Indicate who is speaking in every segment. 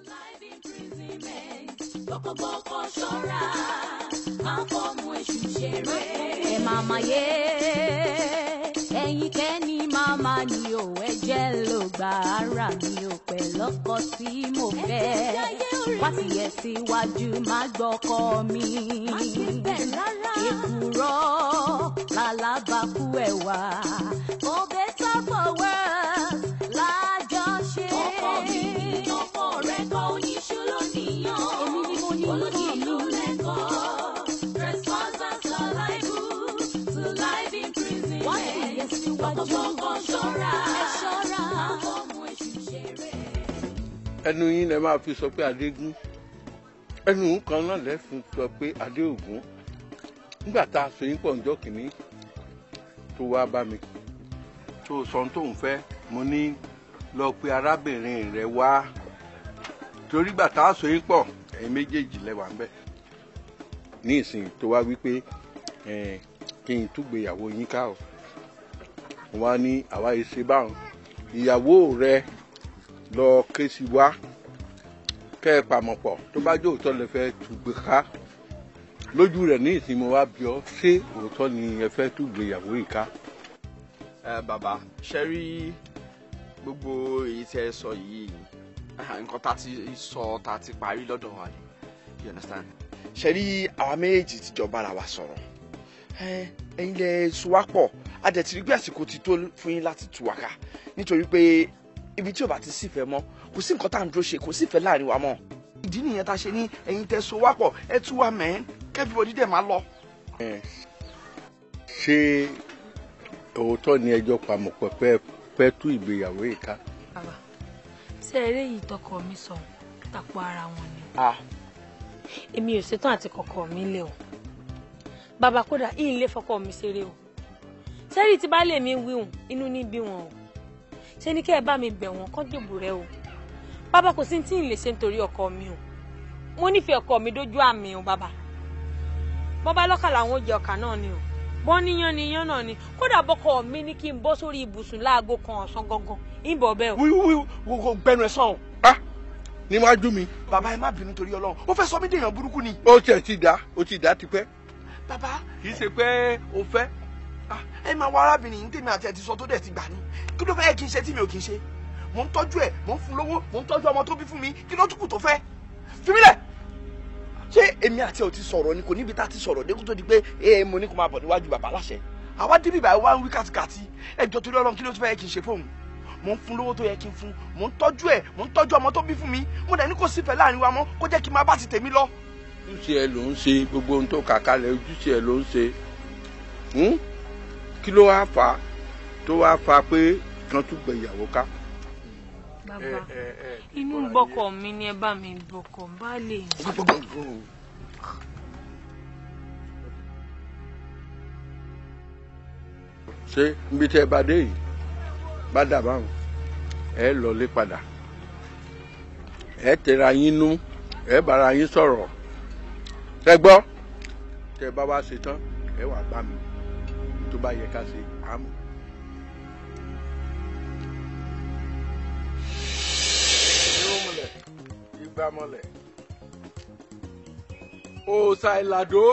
Speaker 1: Bọ́kọ̀bọ́kọ̀ ṣọ́ra, máa fọ́ọ̀mù èṣù ṣeré. Ẹ máa máa yé, ẹ̀yin kẹ́ni màmá ni ò ẹ̀jẹ̀ ló gba ara mi ò pẹ̀ lọ́kọ tí mo fẹ́. Wá ti yẹ síwájú má gbọ́kọ mi. Èkùrọ́ lálábàkú ẹ̀wà. For better for worse, lájọṣe. Ọkọ mi ni ọkọ rẹ̀ kọ́ oníṣòro nìyàn. Èmi ni mo ní olódìlú lẹ́kọ̀ọ́. Trespassers are liable to life imprisonment. Wọ́n ti yẹ síwájú. Bọ́kọ̀bọ́kọ̀ ṣọ́ra. Ẹ ṣọ́ra. Àfọ̀mù èṣù ṣeré.
Speaker 2: Ẹnu yín lẹ máa fi sọ pé Adégún. Ẹnu kan náà lẹ fi sọ pé Adéògún. Nígbà tá a so yín pọ̀ ǹjọ́ kìíní tó wá bá mi. Tó sọ ohun tó ń fẹ́, mo ní lọ pe arábìnrin rẹ̀ wá. Torí gbà tá a so yín pọ̀, ẹ̀yin méjèèjì lẹ́wà ń bẹ̀. Ní ìsìn tó wá wípé kí n túgbéyàwó yín ká o. Wọ́n á ní àwa yìí ṣe báwọn. Ìyàwó rẹ̀ lọ ké sí wá. Kẹ́ ẹ pamọ́ pọ̀ tó bá jẹ́ òótọ́ lẹ fẹ́ túgbé ká. Lójú rẹ̀ ní ìsìn mo wá bi ọ́ ṣé òótọ́ ni ẹ fẹ́ túgbéyàwó yìí ká.
Speaker 3: Bàbá ṣe rí gbogbo èyí tí ẹ sọ yìí nǹkan tá ti sọ tá ti parí lọ́dọ̀ wa yìí, you understand. Ṣe rí àwa méjèèjì ti jọ bára wa sọ̀rọ̀ ẹ̀yin lẹ so wá pọ̀ a dẹ̀ ti rí pé àsìkò ti tó fún yín láti tú wa ká nítorí pé ibi tí ò bá ti sífẹ̀ẹ́ mọ́ kò sí nǹkan tá à ń dúró ṣe kò sífẹ̀ẹ́ láàrin wa mọ́. Ìdí nìyẹn tá a ṣe ní ẹ̀yin tẹ so wá pọ̀ ẹ tú wa mẹ́ẹ́ kẹ́bíbọ̀dì dẹ̀ máa lọ.
Speaker 2: Ṣé òótọ́ ni ẹjọ́ pamọ́ pẹ́ fẹ́ tú ìgbéyàwó yìí ká?
Speaker 4: Bàbá ṣé eré yìí tọkọ mi sọ tàpọ̀ ara wọn ni. Èmi ò ṣetán àti kọkọ mi lé o. Bàbá kódà ìyìn lè fọkọ mi ṣeré o. Sẹ́rí tí bá lè mi wíhùn inú ní bí wọn o. Ṣé ní kẹ́ ẹ bá mi bẹ̀ wọ́n kán dìbò rẹ o. Bàbá kò sí tí ì lè ṣe nítorí ọkọ mi o. Mo nífẹ̀ẹ́ ọkọ mi dójú àmì o bàbá. Bọ́bá lọ́kà làwọn ò jẹ ọkà náà ni o. Bọ́ níyàn níyàn náà ni. Kódà bọ́kọ mi ní kí n bọ́ sórí ibùsùn láago kan ọ̀sán gangan. Ìbọ̀ bẹ́ẹ̀ o.
Speaker 3: Wíwú gbẹnu ẹ sàn.
Speaker 2: Níwájú mi.
Speaker 3: Bàbá ẹ má bínú torí Ọlọ́run ó fẹ́ sọ mí dèèyàn burúkú ni.
Speaker 2: Ó ti dá tipẹ́.
Speaker 3: Bàbá
Speaker 2: kì í ṣe pé o fẹ́.
Speaker 3: Ẹ máa wá arábìnrin yìí tèmi àti ẹ ti sọ tó dẹ̀ ti gbà ní. Kí ló fẹ́ yẹ kí n ṣe tí mi ò kí n ṣe? Mò ń tọ́jú ẹ̀, mò ń fún lówó, mò ń tọ́jú ọmọ tó bí fún mi, kí ló tún kù tó fẹ́? Fi mí lẹ̀! Ṣé èmi àti ẹ ò ti sọ̀rọ̀ ni kò níbi tá a ti sọ̀rọ̀ dé kó tó di pé mo ní kó máa bọ̀ níwájú bàbá láṣẹ? Àwa débi báyìí wá ń wí kàtìkàtì. Ẹ jọ torí Ọlọ́run kí ló tún fẹ́ yẹ kí n ṣe fóun? Mò ń fún lówó tó yẹ kí n fún, mò ń tọ́jú ẹ̀, mò ń tọ́jú ọmọ tó bí fún mi, mo dẹ̀ ní kò sífẹ̀ẹ́ láàrin wa mọ́ kó jẹ́ kí n máa bá ti tèmi lọ.
Speaker 2: Ojúṣe ẹ ló ń ṣe gbogbo ohun tó kà kalẹ̀ ojúṣe ẹ ló ń ṣe. Kí ló wá fà á tó wá fà pé kan tún gbé ìyàwó ká?
Speaker 4: Bàbá inú gbọ́kọ̀ mi ni ẹ bá mi gbọ́kọ̀ bá lè.
Speaker 2: Ṣé níbi tí ẹ bá dé yìí bá dà báwọn ẹ lọlé padà ẹ tẹra yín nú ẹ bára yín sọ̀rọ̀ ẹ gbọ́ tẹ bá wá ṣe tán ẹ wá bá mi tó bá yẹ ká ṣe àmọ́. Ìgbà mọ́lẹ̀ òòṣà ìlàdó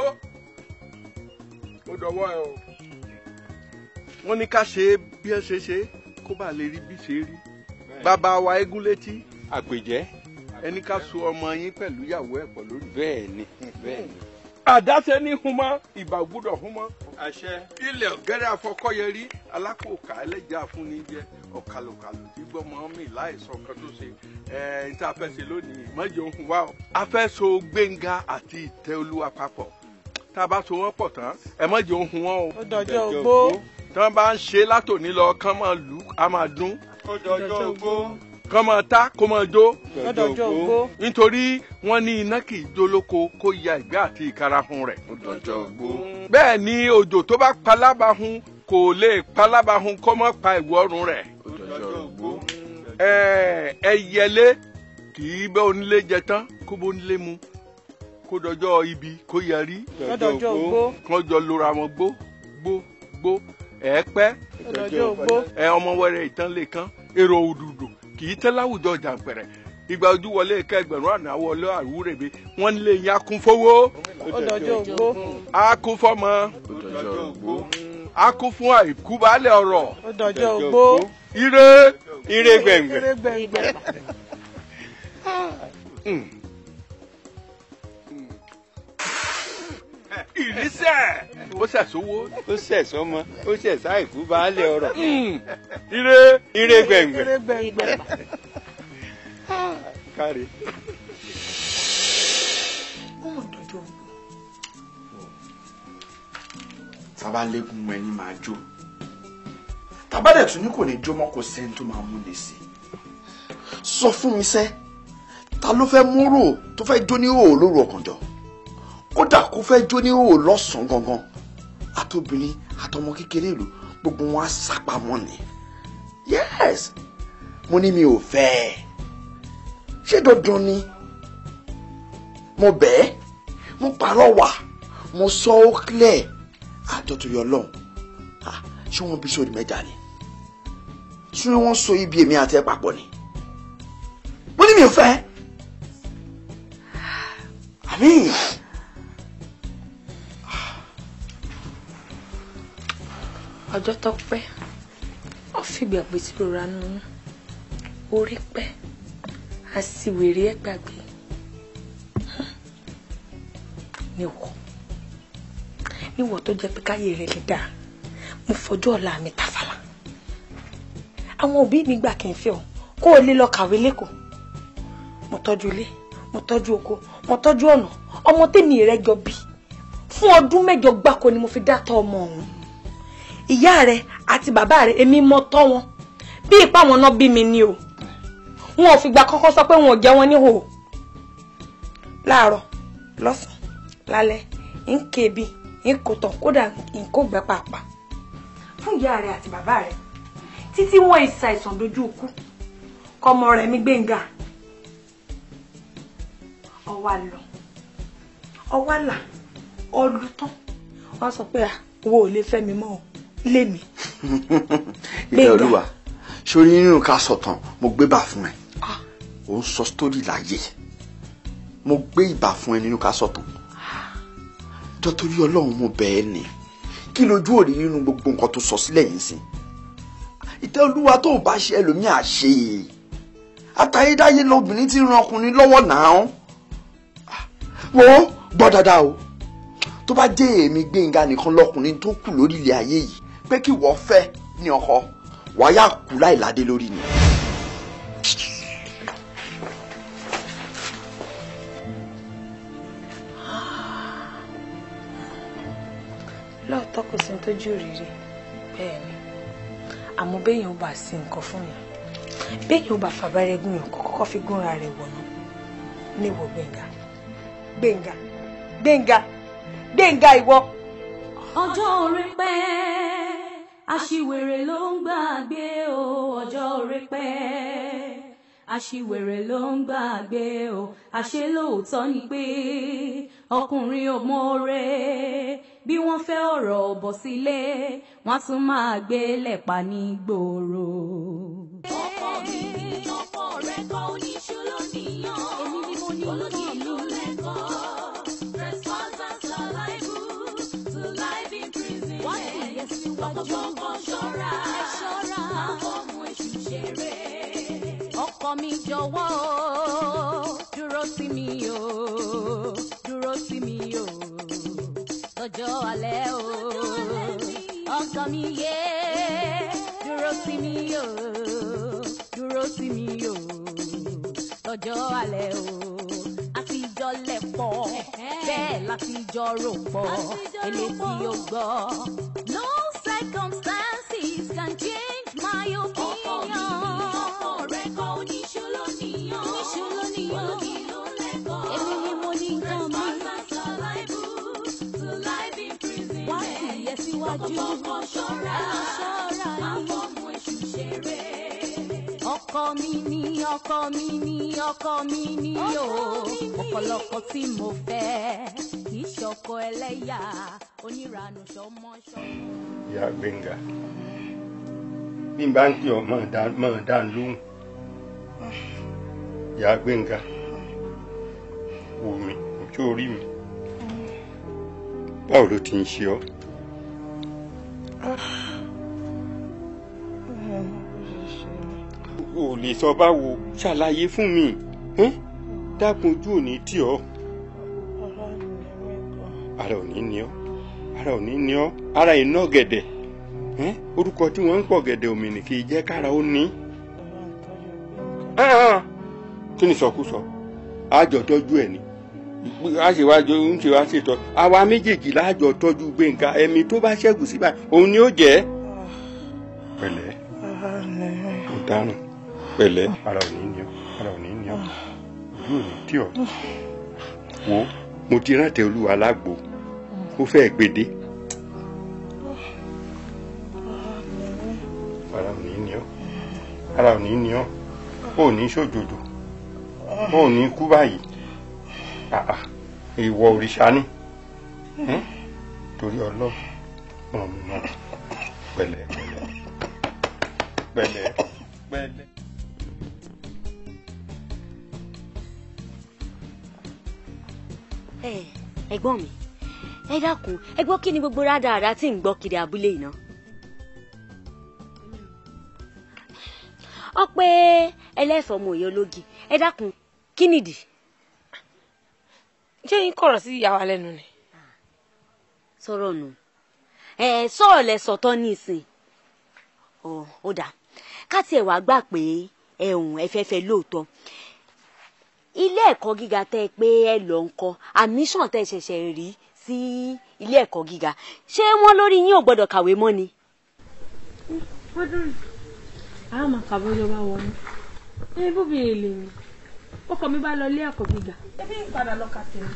Speaker 2: ó dọwọ́ ẹ o. Wọ́n ní ká ṣe bí ẹ ṣe kó bá lè rí bí ṣe rí. Bàbá wa eégún létí àpèjẹ́ ẹni ká so ọmọ yín pẹ̀lú ìyàwó ẹ̀ pọ̀ lórí. Bẹ́ẹ̀ni. Àdáṣe ní humọ́ ìbà gbúdọ̀ humọ́. Àṣẹ. Ilẹ̀ ọ̀gẹ́rẹ́ afọkọ́yẹrí alákòókà ẹlẹ́jà fúnni jẹ ọ̀kàlùkàlù tí gbọ́mọ mi láìsọ kan tó ṣe ní tá a fẹ́ ṣe lónìí mọ́jọ ń wá o. A fẹ́ so Gbénga àti Ìtẹ́olúwa papọ̀. Tá a bá so wọ́n pọ̀ tán ẹ mọ́jọ ń hun wọn o.
Speaker 4: Ó dọjọ́ ogbó.
Speaker 2: Tí wọ́n bá ń ṣe látòní lọ kán máa lù á máa dún.
Speaker 3: Ó dọjọ́ ogbó.
Speaker 2: Kán máa ta kó máa jó.
Speaker 4: Ó dọjọ́ ogbó.
Speaker 2: Nítorí wọ́n ní iná kì í jólóko kó ya ìgbẹ́ àti ìkarahun rẹ̀.
Speaker 3: Ó dọjọ́ ogbó.
Speaker 2: Bẹ́ẹ̀ ni òjò tó bá palábàhun kò lè palábàhun kó má pa ìwọ ọrùn rẹ̀.
Speaker 3: Ó dọjọ́ ogbó.
Speaker 2: Ẹyẹlé kì í bẹ́ onílé jẹ tán kó bó onílé mu kó dọjọ́ ibi kó yarí.
Speaker 4: Ó dọjọ́ ogbó.
Speaker 2: Kán jọ lora wọn gbó ẹ̀ẹ́pẹ́.
Speaker 4: Ó dọjọ́ ogbó.
Speaker 2: Ọmọ wẹrẹ ìtàn lè kán èrò òdùdù kì í tẹ́ láwùjọ jàǹpẹ̀rẹ̀ ìgbà ojú wọlé kẹgbẹ̀rún àná wọlé àwúrèbe wọ́n lé yín akún fowó.
Speaker 5: ọdọjọ ògbó.
Speaker 2: akún fọmọ.
Speaker 3: ọdọjọ ògbó.
Speaker 2: akún fún àìkú baálé ọ̀rọ̀.
Speaker 5: ọdọjọ ògbó.
Speaker 2: ire.
Speaker 3: ire gbẹ̀ngbẹ̀.
Speaker 5: ire gbẹ̀ngbẹ̀.
Speaker 2: ìrísẹ̀ ó ṣẹ̀sówó
Speaker 3: ó ṣẹ̀sọ́mọ ó ṣẹ̀sá àìkú baálé ọ̀rọ̀.
Speaker 2: ire
Speaker 3: gbẹ̀ngbẹ̀.
Speaker 5: ire gbẹ̀ngbẹ̀.
Speaker 3: káre.
Speaker 6: tábà lẹ́gùn ẹni máa jó tábà dẹ̀ tún ní kò ní jó mọ́ kò sẹ́ni tó máa mú lè sí sọ fún mi sẹ́ ta ló fẹ́ múrò tó fẹ́ jó ní òò lóru ọ̀kànjọ́ kódà kó fẹ́ jó ní òò lọ́sàn-án gangan àtobìnrin àtọmọ kékeré ìlú gbogbo wọn á sápamọ́ ni yes mo ní mi ò fẹ́ ṣé dandan ni mo bẹ́ẹ̀ mo pàrọwà mo sọ ó clear àjọ tó yọ lọ́hùn ṣé wọ́n bí sórí mẹ́ta ni ṣé wọ́n so ibi èmi àti ẹ̀ papọ̀ ni mo ní mi ò fẹ́ àmì.
Speaker 4: ọjọ́ tó pẹ́ ó fìgbà pé tí rora nù orí pẹ́ a sì wèrè ẹ̀ gbàgbé níwọ̀ tó jẹ́ pé káyé rẹ̀ lè dáa mo fọjọ́ ọ̀la mi tàfàlà àwọn òbí mi gbà kí n fẹ́ ọ kó o lè lọ kàwé lẹ́kọ̀ọ́ mo tọ́jú ilé mo tọ́jú oko mo tọ́jú ọ̀nà ọmọ tèmi rẹ̀ jọ bí fún ọdún 8 gbáko ni mo fi dátọ́ ọmọ ọ̀hún ìyá rẹ̀ àti bàbá rẹ̀ èmi mọ tọ́ wọn bí ipá wọn náà bí mi ni o wọn ò fìgbà kọ́kọ́ sọ pé wọn ò jẹ wọn níhò láàárọ̀ lọ́sàn lálẹ́ ń kébi ń kò tán kódà ń kó gbẹ pàápàá fún ìyá rẹ̀ àti bàbá rẹ̀ títí wọn ìsàìsàn dojú ikú kọmọ rẹ̀ mi Gbénga ọwá là ọlùtán wọn sọ pé wo ò lè fẹ́ mi mọ́ ilé mi.
Speaker 6: ilé olúwa sórí nínú ká sọ̀tàn mo gbé bà fún ẹ ò ń sọ sítórì láyé mo gbé ìbà fún ẹ nínú ká sọ̀tàn jọ torí ọlọ́run mo bẹ̀ ẹ́ ni kí lójú òrí nínú gbogbo nǹkan tó sọ sílẹ̀ yìí sí ìtẹ́ olúwa tó bá ṣe ẹlòmíà ṣe àtayédáyé lobìnrin tí ń ran ọkùnrin lọ́wọ́ náà wo gbọ́ dáadáa o tó bá jẹ́ èmi Gbénga nìkan lọkùnrin tó kù lórí ilẹ̀ ayé yìí pé kí wọ́n fẹ́ ní ọkọ wàá kú láìládé lórí ni.
Speaker 4: lóòótọ́ kò sí tójú rírí bẹ́ẹ̀ ni àmọ́ béèyàn ò bá sí nǹkan fún mi béèyàn ò bá fàbẹ́rẹ́ gún yàn kọ́kọ́ fi gúnra rẹ̀ wọ̀nà níwò Gbénga ìwọ.
Speaker 1: ọjọ́ orí pẹ́ aṣiwèrè ló ń gbàgbé o ọjọ́ orí pẹ́ aṣiwèrè ló ń gbàgbé o àṣé lóòótọ́ ni pé ọkùnrin ò mọ̀ọ́rẹ́ bí wọ́n fẹ́ ọ̀rọ̀ bọ̀ sílé wọ́n tún máa gbé lẹ́pa ní gbòòrò. ọkọ mi ọkọ rẹ kọ́ oníṣẹ́ lónìyàn èmi ni mo ní olóyìn ló lẹ́kọ̀ọ́ trespassers are liable to life in prison. wọ́n ti yẹ síwájú ọkọ̀ ṣọ́ra máa fọ́ọ̀mù èṣù ṣeré. ọkọ mi jọ̀wọ́ dúró sí mi o dúró sí mi o lọ́jọ́ alẹ́ o ọkọ mi yé dúró sí mi o dúró sí mi o lọ́jọ́ alẹ́ o àtijọ́ lẹ̀ pọ̀ bẹ́ẹ̀ látijọ́ rò pọ̀ eléyìí ò gbọ́. No circumstances can change my opinion. ọkọ rẹ kọ́ oníṣòlò níyàn olókì ló lẹ́kọ̀ọ́ èmi ni mo ní nǹkan mi. wá sí yẹ síwájú ọkọ̀ ṣọ́ra máa fọ́ọ̀mù èṣù ṣeré. ọkọ mi ni ọkọ mi ni ọkọ mi ni o ọ̀pọ̀lọpọ̀ tí mo fẹ́ kì í ṣọkọ ẹlẹ́yà oníranù ṣọmọṣọ.
Speaker 3: ìyá Gbénga bí n bá ń pè ọ́ máa dá lóhùn
Speaker 7: ìyá Gbénga wò mí ojú orí mi báwo ló ti ń ṣe ọ́. o lè sọ báwo ṣàlàyé fún mi dákun ojú ò ní tì ọ́. ara ò ní ní ọ́ ara ò ní ní ọ́ ara iná gẹ̀dẹ̀ orúkọ tí wọ́n ń pọ̀ gẹ̀dẹ̀ òmìnir kì í jẹ́ kára ó ní. kí ni sọkúsọ àjọ tọ́jú ẹ̀ ni àṣewájú ń ṣe wá ṣètò àwa méjèèjì láàjọ tọ́jú Gbénga ẹ̀mí tó bá ṣẹ́gun síbà òun ni ó jẹ́. pẹ̀lẹ́ ó dárùn pẹ̀lẹ́ ara ò ní ní ọ́ ara ò ní ní ọ́ ojú ò ní tì ọ́ wo mo ti rántẹ Olúwa lágbo ó fẹ́ gbèdé. ara ò ní ní ọ́ ara ò ní ní ọ́ ó ní ṣòjòjò ó ní kú báyìí ìwọ òrìṣà ni torí Ọlọ́run ọmọ náà pẹ̀lẹ́ pẹ̀lẹ́ pẹ̀lẹ́.
Speaker 1: ẹ̀gbọ́n mi ẹ dákun ẹ gbọ́ kí ni gbogbo rádaràda tí ń gbọ́ kiri abúlé yìí ná. ọ pé ẹlẹ́fọ̀ọ́ ọmọ òye ológi ẹ dákun kí nìdí.
Speaker 4: ṣé yín kọ̀rọ̀ sí ìyá wa lẹ́nu ni.
Speaker 1: sọ̀rọ̀ nù sọ̀rọ̀ lẹ sọ̀tọ̀ nísìn ó dà ká tiẹ̀ wá gbà pé ẹ̀fẹ̀fẹ̀ lóòótọ́ ilé ẹ̀kọ́ gíga tẹ́ pé ẹ lọ ń kọ́ admission tẹ́ ṣẹ̀ṣẹ̀ rí sí ilé ẹ̀kọ́ gíga ṣé wọ́n lórí yín ò gbọ́dọ̀ kàwé mọ́ ni.
Speaker 4: a máa kà bọ́jọ́ bá wọ ní ẹni bó bèèrè lè mi ọkọ mi bá lọ ilé ẹ̀kọ́ gíga ẹbí ń padà lọ kà tèmi.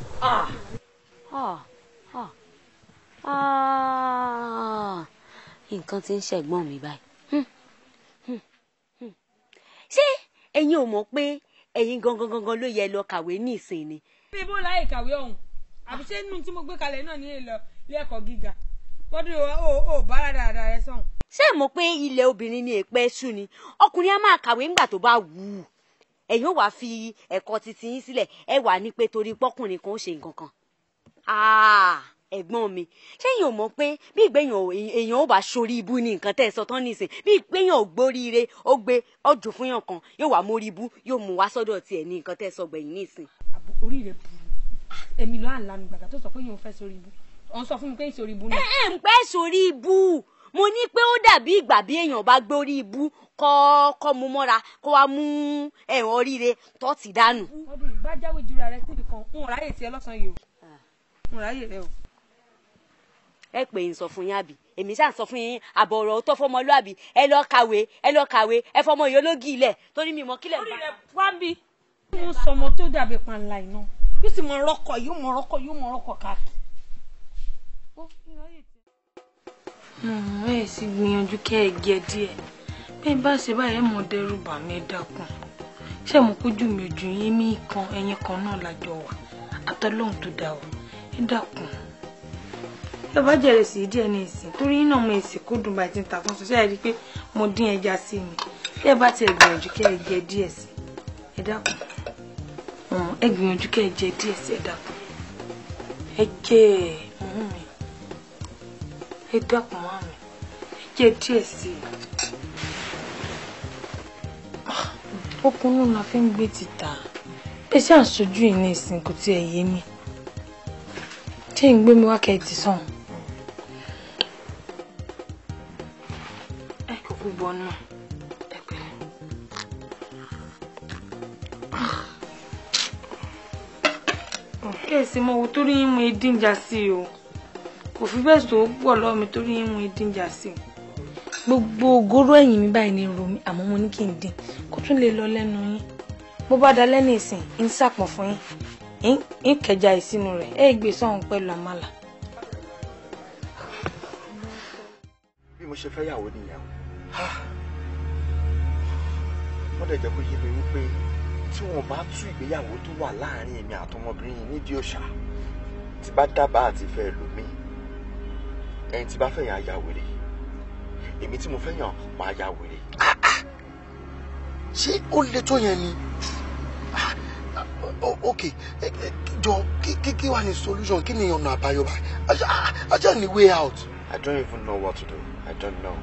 Speaker 1: nǹkan tí ń ṣẹ̀gbọ́n mi báyìí ṣé ẹ̀yin ò mọ̀ pé ẹ̀yin gangan ló yẹ lọ kàwé ní ìsìn ni.
Speaker 4: ṣé ibo láyè kàwé ọ̀hún àbí ṣé nínú tí mo gbé kalẹ̀ náà ní èlò ilé ẹ̀kọ́ gíga bọ́dún ò bá dáadáa rẹ sọ̀hún.
Speaker 1: ṣé mọ̀ pé ilẹ̀ obìnrin ni èèpẹ̀ ṣú ni ọkùnrin á máa kàwé ńgbà tó bá wù ú ẹ̀yin ò wá fi ẹ̀kọ́ titi yín sílẹ̀ ẹ wà ní pé torí pọ́kùnrin kan ó ṣe nǹkan kan. ẹ̀gbọ́n mi ṣé èèyàn mọ̀ pé bí ìgbéyàn èèyàn ò bá ṣorí ibú ní nǹkan tẹ́ ẹ sọ tán nísìn bí ìgbéyàn ò gbóríire ó gbé ọjọ́ fún yàn kan yóò wá mórí ibú yóò mú wá sọ́dọ̀ tiẹ̀ ní nǹkan tẹ́ ẹ sọ gbẹ̀yìn nísìn.
Speaker 4: orí rẹ̀ burú èmi ló à ń lanu gbàgbà tó sọ pé yóò fẹ́ sórí ibú ọ̀n sọ fún mi pé ìṣòrí ibú náà.
Speaker 1: ń pẹ́ sórí ibú mo ní pé ó dàbí ìgbà bí èèyàn bá gbórí ibú kọ́ mu mọ́ra kó wá mú ẹ̀wọ̀n oríire tó ti dànù.
Speaker 4: ọdún ìbájáwé jura rẹ síbi kan ń ráyè tiẹ̀ lọ́sàn-án yìí o ń ráyè rẹ o.
Speaker 1: ẹ pè ń sọ fún yín àbí èmi ṣáà ń sọ fún yín àbọ̀ ọ̀rọ̀ tó fọmọlúàbí ẹ lọ kàwé ẹ fọmọ ìyólógì ilẹ̀ torí mi mọ kílẹ̀
Speaker 4: bá. wá bí mo sọmọ tó dàbí panla iná yóò sì mọ rọkọ káàkiri. ẹ sì gbìyànjú kẹ́ ẹ gẹ díẹ̀ bẹ́ẹ̀ bá ṣe báyìí mọ̀ dẹ́rù bà mí dákun ṣé mo kójú mi ojú yín mí kan ẹyin kan náà lájọ wà àtọ́lọ́hún tó dá o ẹ dákun ẹ bá jẹ̀rẹ̀ sí díẹ̀ ní ìsìn torí náà mo èsì kó dùn báyìí tí ń ta fún ṣe é rí i pé mo dín ẹja sí mi bí ẹ bá tiẹ̀ gbìyànjú kẹ́ ẹ jẹ díẹ̀ sí ẹ dákun ẹ gbìyànjú kẹ́ ẹ jẹ díẹ̀ sí ẹ dákun ẹ jẹ mi ẹ dákun mọ́ mi ẹ jẹ díẹ̀ sí okùn náà la fi ń gbé títà bẹ́ẹ̀ ṣe àṣojú yìí ní ìsìn kò tiẹ̀ yé mi ṣé ń gbé mi wá kẹ́ ẹ ti sàn. Gbogbo ọ̀nà ẹ̀pẹ̀lẹ̀. Kẹ́sì mo wo torí yín mú edínjà sí o kò fi bẹ́ẹ̀ sọ pọ̀ lọ́wọ́ mi torí yín mú edínjà sí o gbogbo ògóró ẹ̀yìn mi báyìí ní ro mi àmọ́ mo ní kí n dín kó tún lè lọ lẹ́nu yín bó bá da lẹ́nu ìsìn ń sàpọ̀ fún yín ń kẹja ìsínú rẹ̀ ẹ̀ gbé sọ̀hún pẹ̀lú àmàlà.
Speaker 6: bí mo ṣe fẹ́ yàwó nìyàwó wọ́n dẹ̀ jẹ́ kó yé mi wípé tí wọ́n bá tú ìgbéyàwó tó wà láàrin èmi àtọmọbìnrin yìí nídìí òòṣà tí bá dábàá àti fẹ́ lómi ẹni tí bá fẹ́ yàn á ya wèrè èmi tí mo fẹ́ yàn máa ya wèrè. ṣé ó le tó yẹn ni Okay, John, kí wá ní solution? Kí ni ọ̀nà àbáyọ báyìí? I just need way out.
Speaker 3: I don't even know what to do. I don't know.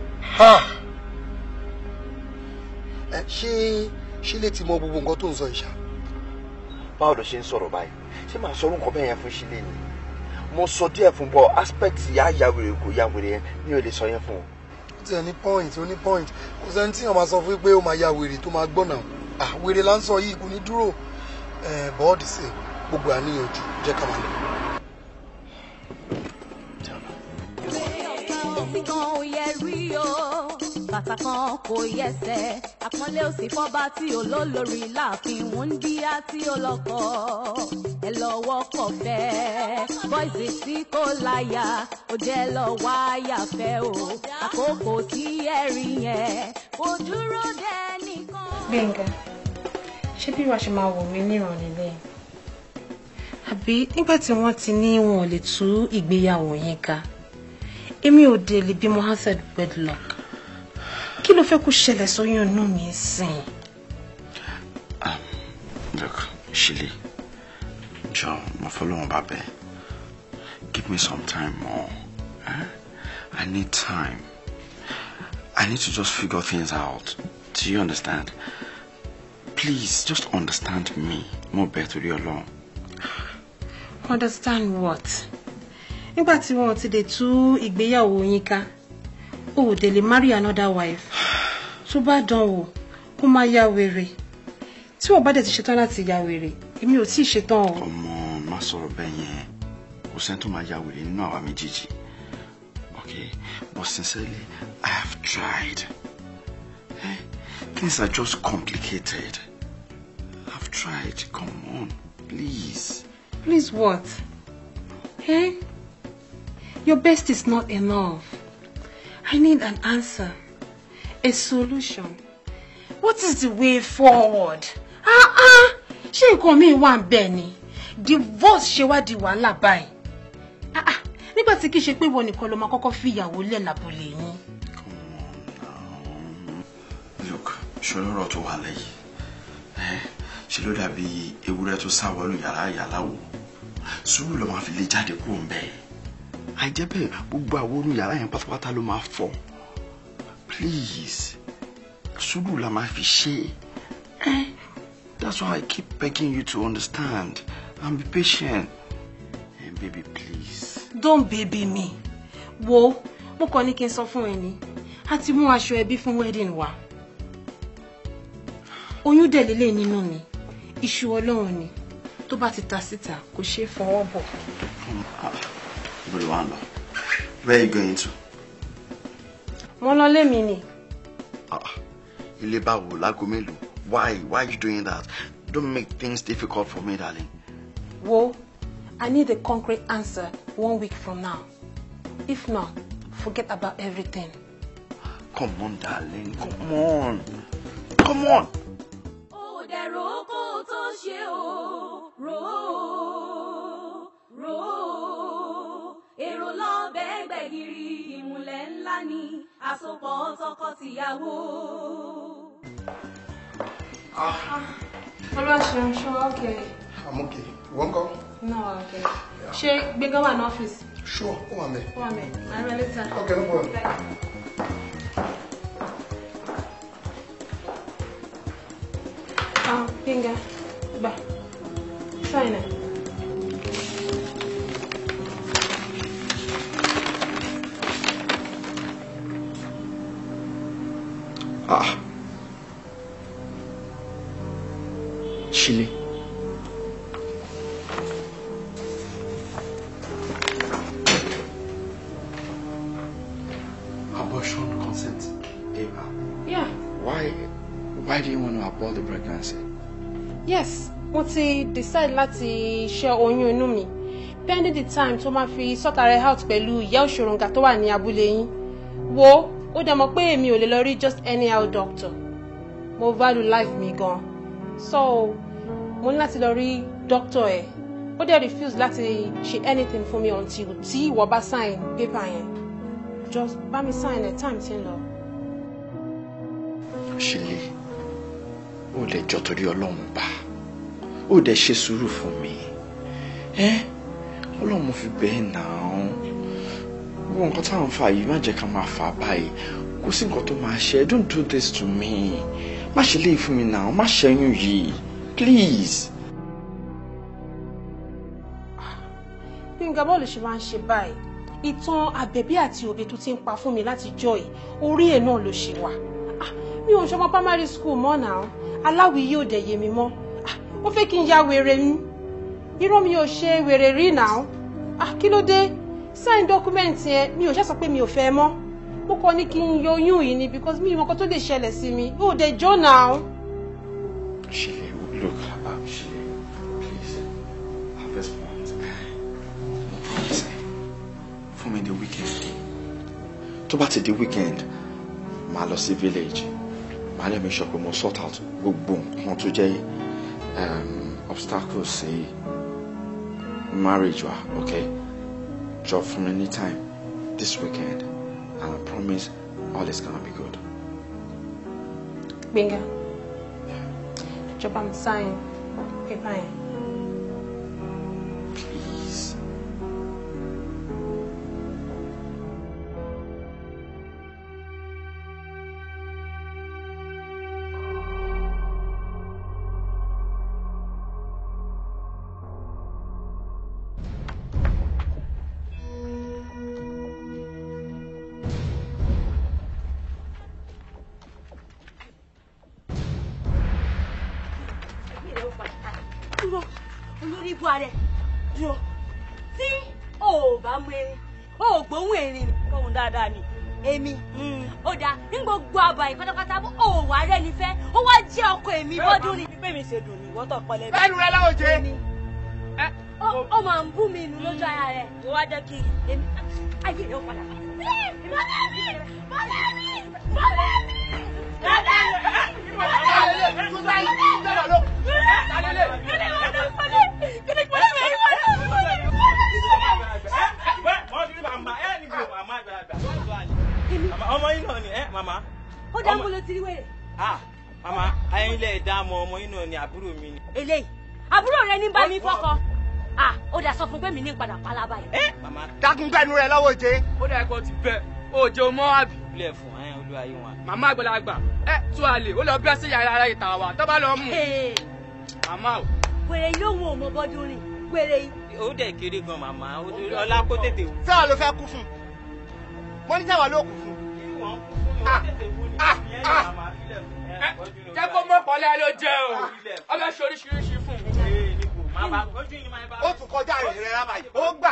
Speaker 6: Ṣé lè ti mọ gbogbo nǹkan tó ń sọ ìṣá?
Speaker 3: Báwo ló ṣe ń sọ̀rọ̀ báyìí? Ṣé màá sọ nǹkan bẹ́ẹ̀ yẹn fún Ṣílé ni? Mo sọ díẹ̀ fún bọ́ aspect ya wèrè kò ya wèrè yẹn mi ò lè sọ yẹn fún un.
Speaker 6: Ó ti ẹ̀ ní point kò sẹ́ni tí wọ́n máa sọ fún pé ó máa ya wèrè tó máa gbọ́ náà. Wèrè là ń sọ yìí kò ní dúró. Bọ́ọ̀dì sí gbogbo àníyànjú jẹ́ ká máa lọ.
Speaker 1: Bàtà kan kò yẹsẹ̀, àpọ́nlé òsì fọ́ba tí olólórí láàfin wúńdíá tí ó lọ́kọ. Ẹ lọ́wọ́ kọ̀fẹ́, bọ́ìsì tí kò láyà, ó jẹ́ lọ wáyà fẹ́ o. Àkókò tí ẹ rí yẹn, kò dúró dé nìkan.
Speaker 4: Gbẹ̀ngà, ṣé bí wàá ṣe máa wò mí níran nílé? Àbí nígbà tí wọ́n ti ní wọn ò lè tú ìgbéyàwó yín ká, èmi ò dé lè bímọ hazard wedlock. Kí ló fẹ́ kó ṣẹlẹ̀ sóyún inú mi sìn?
Speaker 6: Look, Ṣílé, John, mo fọlọ́run bá bẹ̀. Give me some time more. I need time. I need to just figure things out. Do you understand? Please, just understand me. Mo bẹ̀ torí Ọlọ́run.
Speaker 4: Understand what? Nígbà tí wọ́n ti lè tú ìgbéyàwó yín ká, ó dé lè marry another wife. Tó bá dán wò, kó máa ya wèrè. Tí wọ́n bá dẹ̀ ti ṣetán láti ya wèrè, èmi ò tí ì ṣetán o.
Speaker 6: Ọmọ, má sọ̀rọ̀ bẹ́ẹ̀ yẹn. Kò sẹ́ni tó máa ya wèrè nínú àwa méjèèjì. Okay, but sincerely, I have tried. Things are just complicated. I've tried. Come on, please.
Speaker 4: Please what? Your best is not enough. I need an answer. A solution. What is the way forward? Ṣé nǹkan mi wà ńbẹ̀ ni? Divorce ṣe wá di wàhálà báyìí. Nígbà tí kìí ṣe pé ìwọ nìkan ló máa kọ́kọ́ fi ìyàwó lẹ̀ lábúlé yín.
Speaker 6: Come on now. Look, ṣòro ọ̀rọ̀ tó wà lẹ́yìn. Ṣé ló dàbí ewúrẹ́ tó sá wọnú yàrá ìyàláwó? Sùúrù ló máa fi lè jáde kúrò ńbẹ̀. Àìjẹ́ bẹ́ẹ̀ gbogbo àwọn onú yàrá yẹn pátápátá ló máa fọ́. Please, sùúrù la máa fi ṣe. That's why I keep begging you to understand and be patient. Baby, please.
Speaker 4: Don't baby me. Wo, mo kàn ní kí n sọ fún ẹ ni. A ti mú aṣọ ẹbí fún wedding wa. Oyún dẹ̀ lélẹ̀ nínú mi. Iṣu Ọlọ́run ni. Tó bá ti ta síta, kò ṣeé fọwọ́ bọ̀.
Speaker 6: Where are you going to?
Speaker 4: Mo lọ lé mi ni.
Speaker 6: Ilé báwo lágo mélòó? Why are you doing that? Don't make things difficult for me, darling.
Speaker 4: Wo, I need a concrete answer 1 week from now. If not, forget about everything.
Speaker 6: Come on, darling. Come on. Come on.
Speaker 1: Ó dẹ̀ rò kó tó ṣe o, rò. Èrò lọ bẹ́gbẹ̀gìrì ìmùlẹ̀ ńlá ni àsopọ̀ tọkọ-tìyàwó.
Speaker 4: Olúwaṣeun, ṣé wà okay?
Speaker 6: I'm okay. You won't go?
Speaker 4: No, okay. Ṣé Gbénga wà ní ọ́fíìsì?
Speaker 6: Sure. Go on there.
Speaker 4: Go on there. I'll be later.
Speaker 6: Okay, no problem.
Speaker 4: Gbénga, gbà. Sign it.
Speaker 6: Ṣílé. Abortion consent. Eva.
Speaker 4: Yeah.
Speaker 6: Why do you want to abort the pregnancy?
Speaker 4: Yes, mo ti decide láti ṣẹ́ oyún inú mi. Pending the time tó máa fi sort ara out pẹ̀lú ìyá òṣòròǹgà tó wà ní abúlé yín. Wo, ó dẹ̀ mọ̀ pé èmi ò lè lọ rí just anyhow doctor. Mo value life mi gan. So, mo ní láti lọ rí doctor ẹ̀. Ó dẹ̀ refuse láti ṣe anything for me until tí ìwọ bá sign paper yẹn. Just bá mi sign ẹ̀ time tí ń lọ.
Speaker 6: Ṣílé, ó lè jọ torí Ọlọ́run bá ó dẹ̀ ṣe sùúrù fún mi Ọlọ́run fi bẹ́ẹ̀ náà gbogbo nǹkan táwọn fà yìí má jẹ́ ká máa fà báyìí kò sí nǹkan tó máa ṣe don't do this to me má ṣe léyìí fún mi náà má ṣẹ́yún yìí please.
Speaker 5: Gbénga bọ́ọ̀lù ṣe máa ń ṣe báyìí ìtàn Àbẹ̀bí àti Òde tó ti ń pa fún mi láti jọ yìí orí ẹ̀ náà ló ṣe wà mi ò ṣọmọ primary school mọ́ náà aláwì yóò dẹ̀ yé mi mọ́ ó fẹ́ kí n ya wèrè mi irọ́ mi ò ṣe wèrè rí náà kí ló dé sign document yẹn mi ò ṣe sọ pé mi ò fẹ́ mọ́ mo kàn ní kí n yọ oyún yìí ni because mi ò mọ nǹkan tó lè ṣẹlẹ̀ sí mi ó dẹ̀ jọ náà.
Speaker 6: Shile, look, Shile, please, harvest point. No promise. For me, the weekend. To bá ti di weekend, màá lọ sí village. Màá lè make sure pé mo sort out gbogbo nǹkan tó jẹ́ obstacles sí marriage wa, okay? Job from any time this weekend, and I promise all is gonna be good.
Speaker 5: Gbénga. Ìjọba mi sign paper yẹn.
Speaker 6: Please.
Speaker 1: olórí ibú ààrẹ jọ tí ò bá mú erin ò gbóhùn erin kóhun dáadáa ni èmi ó dáa ní gbogbo àbàyè pátápátá ó wà rẹ nífẹ̀ẹ́ ó wá jẹ́ ọkọ èmi bọ́dún ni. bí mi ṣe dùn ní ìwọ́tọ̀ pọlẹ bí.
Speaker 3: bẹ́ẹ̀ni rẹ láwọn jẹ.
Speaker 1: ó máa ń bú mi nù lójú ara rẹ̀ ó wá jẹ́ kí èmi ayé rẹ̀ ó padà.
Speaker 8: ọmọ yín náà ni màmá.
Speaker 1: ó dá mo lo tiri wèrè.
Speaker 8: màmá ẹ̀yin lè dá ọmọ yín náà ni àbúrò mi ni.
Speaker 1: eléyìí àbúrò rẹ ní bá mi fọkọ ó dá sọ fún pé mi ní padà pálábà yìí.
Speaker 8: màmá.
Speaker 3: dákun gbẹnu rẹ lọ́wọ́ jẹ.
Speaker 9: ó dà ẹ̀kọ́ ti bẹ̀ òjò mọ́ àbí.
Speaker 8: ilé fún olúwa yín wa.
Speaker 9: màmá àgbàlagbà tú àlè ó lọ bí ọsẹ yàrá ara ìta wa tó bá lọ mú. màmá o.
Speaker 1: wèrè yìí lóhun ò mọ bọ́dún rìn wèrè yìí.
Speaker 8: ó dẹ̀ kéré gan màmá ọlá kó tètè wù.
Speaker 3: sáà ló fẹ́ kú fún mo ní sáwà ló kú fún.
Speaker 9: jẹ́ kó mọ́ pọ̀lẹ́ ló jẹ́ o ọbẹ̀ ṣe oríṣiríṣi fún un.
Speaker 3: ó tún kọjá rẹ̀ rábàyè ó gbà.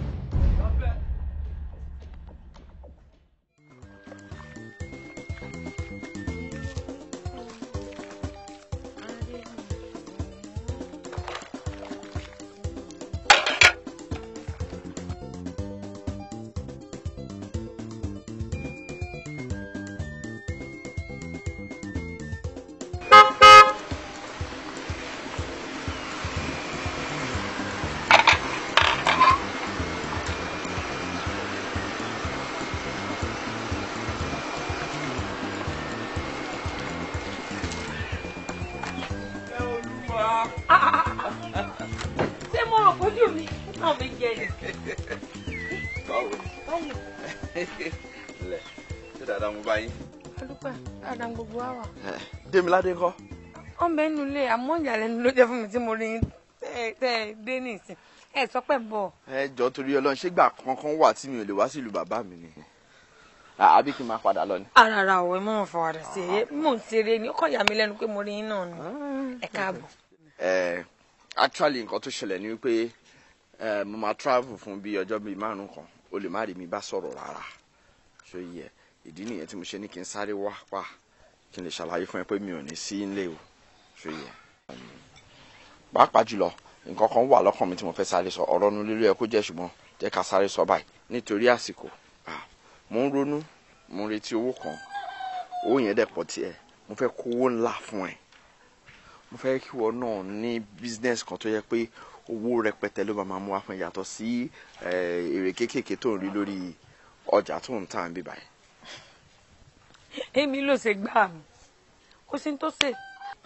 Speaker 1: ṣé mo rò kójú mi náà mi jẹ ni.
Speaker 3: báwo ni. ilẹ̀ ṣé dáadáa mo bá yín.
Speaker 4: adúpẹ́ dáadáa gbogbo wa wà.
Speaker 3: Démiládé ńkọ́.
Speaker 4: wọ́n bẹ nínú ilé àmọ́ ìyàlẹ́nu ló jẹ́ fún mi tí mo rí tẹ́ ẹ dé nìsín ẹ sọ pé ń bọ̀.
Speaker 3: ẹ jọ torí Ọlọ́run ṣé gbà kankan wà tí mi ò lè wá sílùú bàbá mi ni àbí kí n máa padà lọ ni.
Speaker 4: ara ọ̀wẹ́ mọ̀ fọwọ́dà sí i mò ń ṣeré ni ó kàn yà mí lẹ́nu pé mo rí yín náà ni ẹ káàbọ̀.
Speaker 3: Actually nǹkan tó ṣẹlẹ̀ ni wípé mo máa travel fún bí ọjọ́ bíi 5 kan o lè má rí mi bá sọ̀rọ̀ rárá ṣó yẹ ìdí nìyẹn tí mo ṣe ní kí n sáré wá pa kí n lè ṣàlàyé fún ẹ pé mi ò ní sí ilé o ṣó yẹ. pàápàá jùlọ nǹkan kan wà lọ́kàn mi tí mo fẹ́ sáré sọ ọ̀rọ̀ nu lílo ẹ kó jẹ́ ṣùgbọ́n jẹ́ ká sáré sọ báyìí nítorí àsìkò mo ń ronú mo ń retí owó kan owó yẹn dẹ̀ pọ̀ tiẹ̀ mo fẹ́ kówó ńlá fún ẹ mo fẹ́ kí wọ́n náà ní business kan tó yẹ pé owó rẹpẹtẹ ló máa mú wá fún ẹ yàtọ̀ sí èrè kéékèèké tó ń rí lórí ọjà tó ń tà ń bí báyìí.
Speaker 4: èmi ló ṣe gbà mí kó sí tó ṣe.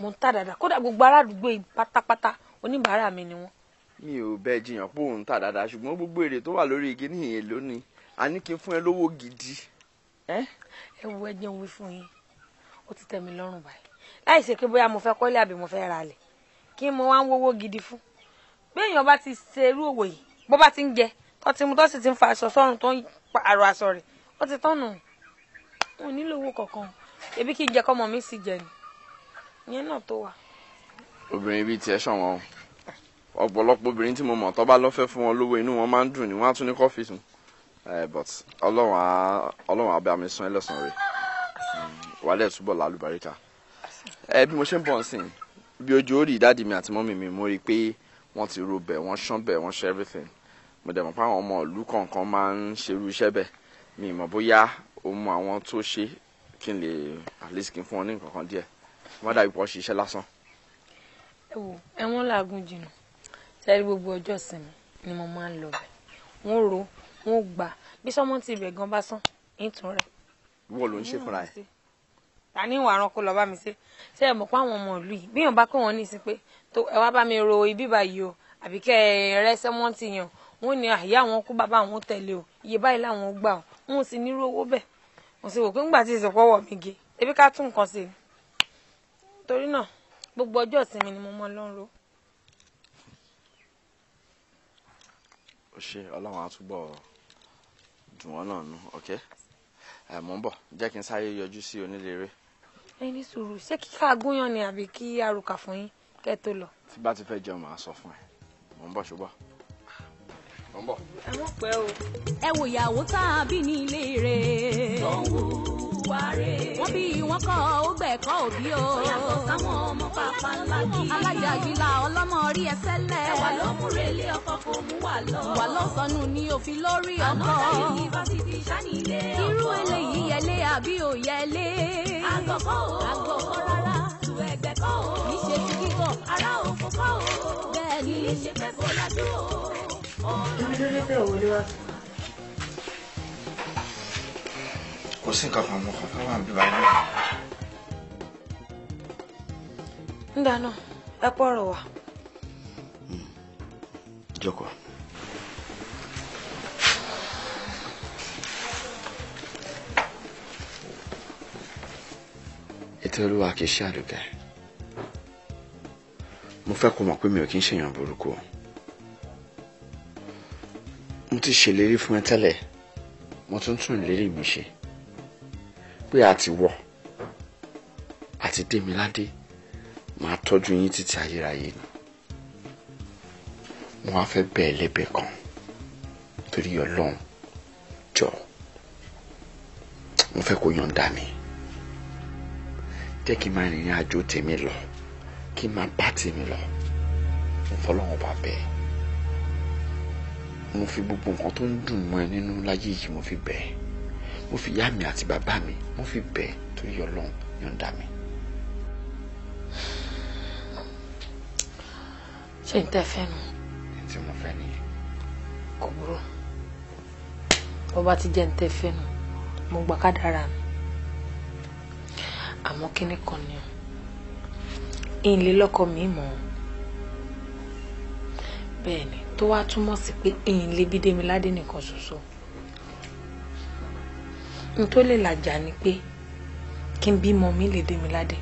Speaker 4: mo ń tà dáadáa kódà gbogbo ará àdúgbò yìí pátápátá oníbàárà mi ni wọ́n.
Speaker 3: mi ò bẹ́ẹ̀ jiyàn pé òun tà dáadáa ṣùgbọ́n gbogbo èrè tó wà lórí igi nìyẹn lónìí a ní kí n fún ẹ lówó gidi.
Speaker 4: ẹ wo ẹ jẹun wí fún yín ó ti tẹ́ mi lọ́rùn báyìí láì ṣe pé bóyá mo fẹ́ kọ́lé àbí mo fẹ́ ra lẹ̀ kí mo wá ń wówó gidi fún bí èèyàn bá ti ṣe irú òwò yìí bó bá ti ń jẹ tó ti mu tó sì ti ń fa aṣọ sọ́run tó ń pààrọ̀ aṣọ rẹ̀ ó ti tọ́nù wọn ò nílò owó kankan ebi kí n jẹ kọ́mọ mi sì jẹ ni ìyẹn náà tó wà.
Speaker 3: obìnrin bíi tiẹ̀ ṣọ̀wọ́n ọ̀pọ̀lọpọ̀ obìnrin tí mo mọ̀ tó bá lọ́fẹ́ fún wọn lówó inú wọn máa ń dùn ní wọ́n á tún ní kọ́fì sùn but ọlọ́run á bá mi sún ẹ lọ́sàn-án rẹ̀ wàlẹ̀ túbọ̀ lálùbáríkà. Bí mo ṣe ń bọ̀ ń sìn bí ojú ó rí dáàdi mi àti mọ́mì mi mo rí i pé wọ́n ti ro bẹ̀ wọ́n ṣán bẹ̀ wọ́n ṣe everything mo dẹ̀ mọ̀ pé àwọn ọmọ ìlú kọ̀ọ̀kan máa ń ṣerú iṣẹ́ bẹ̀ mi mọ̀ bóyá o mọ àwọn tó ṣe kí n lè at least kí n fún wọn ní nǹkan kan díẹ̀ wọ́n dàbí pọ̀ ṣiṣẹ́ lásán.
Speaker 4: ẹ wo ẹ̀wọ̀n làágùn jìnnà sẹ́rí gbogbo ọjọ́ ìsinmi ni mo máa ń lọ bẹ̀ wọ́n ro wọ́n gbà bí sọ́mọ́ ti ibẹ̀ gan bá sán ìtún rẹ̀.
Speaker 3: wọ́n ló ń ṣe fúnra ẹ̀.
Speaker 4: ta ní ìwà aránkó lọ bá mi ṣe ṣe ẹ mọ̀ pé àwọn ọmọ ìlú yìí bí yàn bá kó wọn ní sí pé tó ẹ wá bá mi ro ibi báyìí o àbí kẹ ẹ rẹ sẹmọ́ǹtì yàn wọn ní àyà àwọn kú bàbá àwọn tẹ̀lé o iye báyìí làwọn gbà o wọn sì nírú owó bẹ́ẹ̀ mo sì wò pé ńgbà tí ìsìnkú ọwọ́ mi gé ebi ká tún nǹkan ṣe torí náà gbogbo ọjọ́ ìsinmi ni mo mọ lọ́rùn.
Speaker 3: ó ṣe ọlọ́run á túbọ̀ dùn wọ́n náà nù ọ̀kẹ́ mò ń bọ̀ jẹ́ kí n sáré yọjú sí onílé-eré.
Speaker 4: ẹni sùúrù ṣé kíkà gúnyàn ni àbí kí arùkà fún yín kẹ́ tó lọ.
Speaker 3: tí bá ti fẹ́ jẹun màá sọ fún ẹ mò ń bọ̀ ṣùgbọ́n mò ń bọ̀.
Speaker 4: ẹ mọ̀ pé o.
Speaker 1: ẹ wò ìyàwó tá a bí ní ilé rẹ̀. tó ń wúwa rẹ̀. wọ́n bí wọ́n kọ́ ó gbẹ̀kọ́ òbí o. ó yàtọ̀ sáwọn ọmọ pàpà ńlá kí. alájà gíga ọlọ́mọ rí ẹsẹ̀ lẹ̀. ẹwà ló mú relé ọkọ kò mú wà lọ. wà ló sọnù ní òfin lórí ọkọ. àná yunifásitì sanilé ọkọ. irú eléyìí yẹlé àbí ò yẹlé. àgọ̀kọ́ o àgọ̀kọ́ rárá. tu ẹgbẹ́ kọ́ o. kì í ṣe ti kíkọ́ ara òfò kọ́ o. bẹ́ẹ̀ ni kì í ṣe fẹ́ fọlájú o.
Speaker 5: Ibi ló dé tẹ̀ wọlé wá.
Speaker 6: Kò sí nǹkan kan mọ́ kankan wà níbí báyìí náà.
Speaker 4: ń dáná ẹ pọ̀rọ̀ wá.
Speaker 6: Jókòó. Ètò Olúwa kì í ṣe àdùkẹ́. Mo fẹ́ kó mọ̀ pé mi ò kí ń ṣèyàn burúkú o. Mo ti ṣèlérí fún ẹ tẹ́lẹ̀ mo tún ìlérí mi ṣe pé a ti wọ̀ àti Démiládé máa tọ́jú yín títí ayérayé ni mo wá fẹ́ bẹ́ẹ̀ lẹ́bẹ̀ẹ́ kan torí Ọlọ́run jọ mo fẹ́ kó yọ̀ǹda mi jẹ́ kí n máa rìnrìn àjò tèmi lọ kí n máa bá tèmi lọ mo fọlọ́run bá bẹ́ẹ̀. Mo fi gbogbo nǹkan tó ń dùn mọ́ ẹ nínú láyé yìí mo fi bẹ̀ mo fi ìyá mi àti bàbá mi mo fi bẹ̀ torí Ọlọ́run yọ̀ǹda mi.
Speaker 4: ṣé n tẹ́ fẹ́ nu.
Speaker 6: ní tí mo fẹ́ nìyẹn.
Speaker 4: kò burú bó bá ti jẹ́ n tẹ́ fẹ́ nu mo gbà kádàrá mi àmọ́ kíní kan ni o ìyìnlẹ̀ lọ́kọ mi mọ̀ ọ́ bẹ́ẹ̀ ni tó wá túmọ̀ sí pé èyìn lè bí Démiládé nìkan ṣoṣo n tó lè làjà ni pé kí n bímọ mi lè Démiládé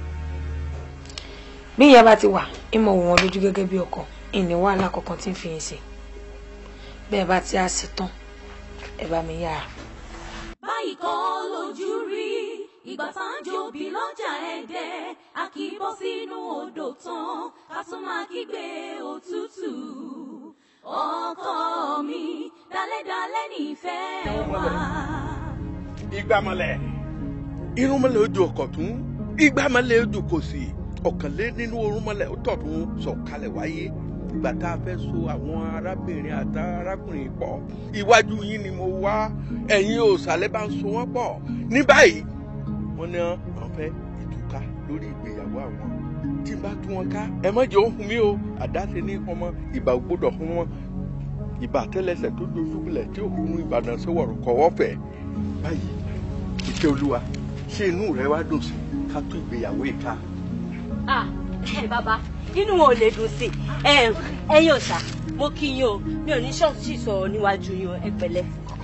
Speaker 4: bí ìyá bá ti wà ìmọ̀ wò wọn lójú gẹ́gẹ́ bí ọkọ ìní wàhálà kankan tí ń fi yín ṣe bẹ́ẹ̀ bá ti á ṣe tán ẹ bá mi yára.
Speaker 1: báyìí kọ́ lójú rí ìgbà tá ń jòbí lọ́jà ẹ̀dẹ̀ a kì í bọ́ sínú odò tán ká tún máa kígbe òtútù ọkọ mi dálẹ́dálẹ́ nífẹ̀ẹ́ wa.
Speaker 2: ìgbàmọ̀lẹ̀ irúnmọ̀lẹ̀ ojú ọkọ̀ tún ìgbàmọ̀lẹ̀ ojú kò sí ọ̀kànlé nínú orúnmọ̀lẹ̀ ó tọ̀tún sọ̀kalẹ̀ wáyé ìgbà tá a fẹ́ so àwọn arábìnrin àti arákùnrin pọ̀ iwájú yín ni mo wá ẹ̀yin òsàlẹ̀ bá ń so wọ́n pọ̀ ní báyìí wọ́n ní wọ́n fẹ́ ìtúká lórí ìgbéyàwó àwọn tí n bá tú wọn ká ẹ má jẹ́ òhun mi o àdáṣe ní ọmọ ìbà gbọ́dọ̀ fún wọn ìbà tẹ́lẹsẹ̀ tó dojúbulẹ̀ tí òkun Ìbàdàn ṣe wọ̀rọ̀ kọ́wọ́ fẹ̀ báyìí ìfẹ́ Olúwa ṣé inú rẹ wá dùn sí ká tó ìgbéyàwó ìka.
Speaker 1: Bàbá inú wọn ò lè dùn sí ẹ̀yin ọ̀sà mo kí yín o mi ò ní ṣọ́ọ̀ṣì sọ̀rọ̀ níwájú yín ẹ pẹ̀lẹ́.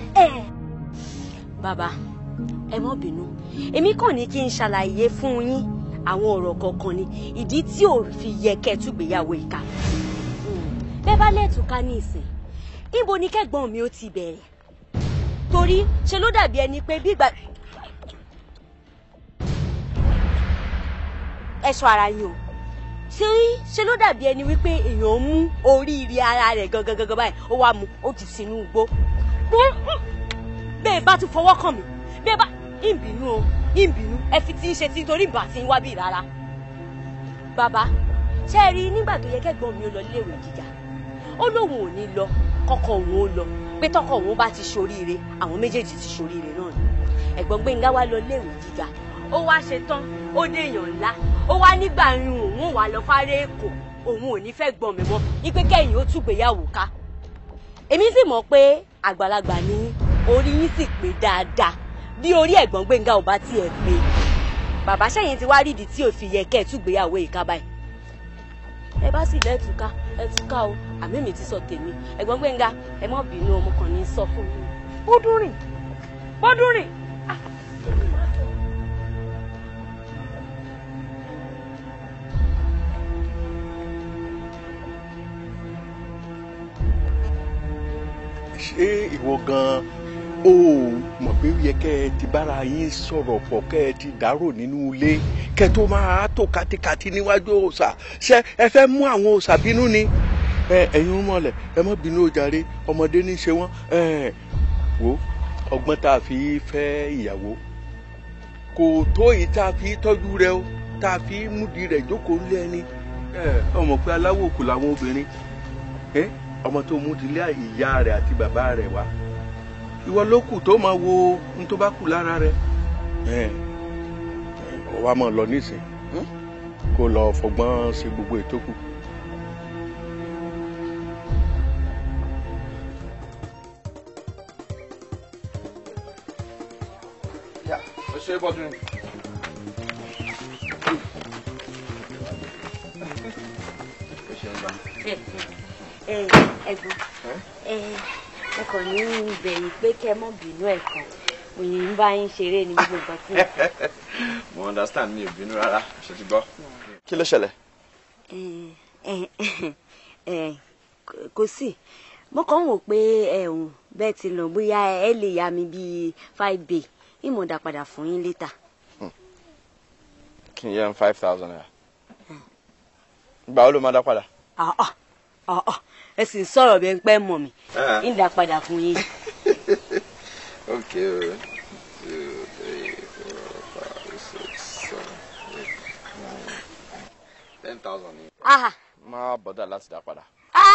Speaker 1: Bàbá ẹ má bínú èmi kàn ní kí n ṣàlàyé fún yín àwọn ọ̀rọ̀ kọ̀ọ̀kan ni ìdí tí ò fi yẹ kẹ́ túgbéyàwó ìka. Bẹ́ẹ̀ bá lẹ́ẹ̀túká ní ìsìn ibo ni kẹ́gbọ́n mi ó ti bẹ̀rẹ̀ torí ṣe ló dàbí ẹni pé bí ìgbà ẹ ṣọ́ ara yín o ṣe ló dàbí ẹni wípé èèyàn mú oríire ara rẹ̀ gangan báyìí ó wá mú ó ti sínú igbó bẹ́ẹ̀ bá tún fọwọ́ kàn mí bẹ́ẹ̀ bá ìbínú ẹ fi tí ń ṣe tí nítorí ìbà tí ń wá bí rárá. Bàbá ṣe é rí nígbà tó yẹ kẹ́gbọ́n mi ó lọ iléèwé gíga ó lóun ò ní lọ kọ́kọ́ òun ó lọ pé tọ́kọ òun bá ti ṣoríire àwọn méjèèjì ti ṣoríire náà ni. Ẹ̀gbọ́n Gbénga wá lọ iléèwé gíga ó wá ṣe tán ó déèyàn ńlá ó wá nígbà yún òun wà lọ fáré èkó òun ò ní fẹ́ gbọ́n mi mọ́ wípé kẹ́yìn ó túgbéyàwó ká. Èmi sì mọ̀ pé àgbàlagbà ní orí yín sì pé dáadáa bí orí Ẹ̀gbọ́n Gbénga ò bá tiẹ̀ pé. Bàbá sẹ́yìn ti wá rídìí tí ò fi yẹ kẹ́ ẹ̀ túgbéyàwó ìka báyìí. Ẹ bá sì lẹ́tùká ẹ túká o àmì mi ti sọ tèmi. Ẹ̀gbọ́n Gbénga ẹ má bínú ọmọkùnrin sọ fún mi. Bọ́dún rìn.
Speaker 2: Ṣé ìwọ gan-an o mọ̀ pé yẹ kẹ́ ẹ ti bára yín sọ̀rọ̀ pọ̀ kẹ́ ẹ ti dárò nínú ilé kẹ́ tó máa tó katikati níwájú òòṣà ṣé ẹ fẹ́ mú àwọn òòṣà bínú ni ẹ̀yin mọ̀lẹ̀ ẹ má bínú o jàre ọmọdé ní í ṣe wọ́n wo ọgbọ́n tá a fi fẹ́ ìyàwó kò tó yìí tá a fi tọ́jú rẹ o tá a fi múdi rẹ̀ jókòó ńlẹ̀ ẹni ọmọ pé aláwọ̀ kù làwọn obìnrin ọmọ tó mú ti lé ìyá rẹ̀ àti bàbá rẹ̀ wá ìwọ ló kù tó máa wo ohun tó bá kù lára rẹ̀ ọ wá máa lọ nísìn kó lọ fọgbọ́n sí gbogbo ètò kù.
Speaker 3: Ṣé bọ́dún ni?
Speaker 1: Ẹ̀gbọ́n ẹ kàn ní ìbẹ̀yìn pé kẹ́ mọ́ bínú ẹ̀kan òyìn ń bá yín ṣeré ní gbogbo nǹkan tí
Speaker 3: mo understand mi ò bínú rárá ṣe ti gbọ́. Kí ló ṣẹlẹ̀?
Speaker 1: Kò sí mo kàn ń wò pé bẹ́ẹ̀ ti lọ bóyá ẹ lè yá mi bíi 5 bay ìmọ̀dà padà fún yín létà.
Speaker 3: Kí n yẹ n 5,000 naira. Ìgbà wo ló máa dá padà?
Speaker 1: Ẹ sì ń sọ̀rọ̀ bí ẹ ń pẹ́ mọ̀ mi ń dá padà fún yín.
Speaker 3: Okay, 1, 2, 3, 4, 5, 6, 7, 8, 9, 10,000. Má bọ̀dà láti dá padà.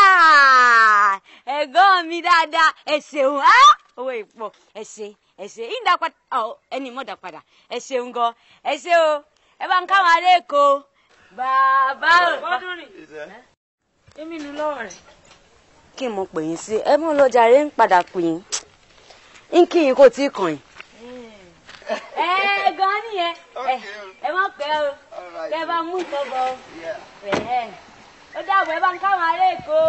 Speaker 1: Ẹ̀gbọ́n mi dáadáa ẹ ṣeun owó ìpọ̀ ẹ ṣe ń dá padà ẹni mọ̀ dá padà ẹ ṣeun gan ẹ ṣe o ẹ bá ń káwọn ará Èkó bàbá o.
Speaker 4: Bọ́dún rìn èmi nu lọ́wọ́ rẹ̀.
Speaker 1: Kí n mọ̀ pè yín sí ẹ mú lọ́jà rẹ̀ ń padà pè yín ń kí yín kò tí ì kàn yín. Gan nìyẹn ẹ má pẹ́ o kẹ́ ẹ bá mú nǹkan bọ̀ ó dàbọ̀ ẹ bá ń káwọn ará Èkó.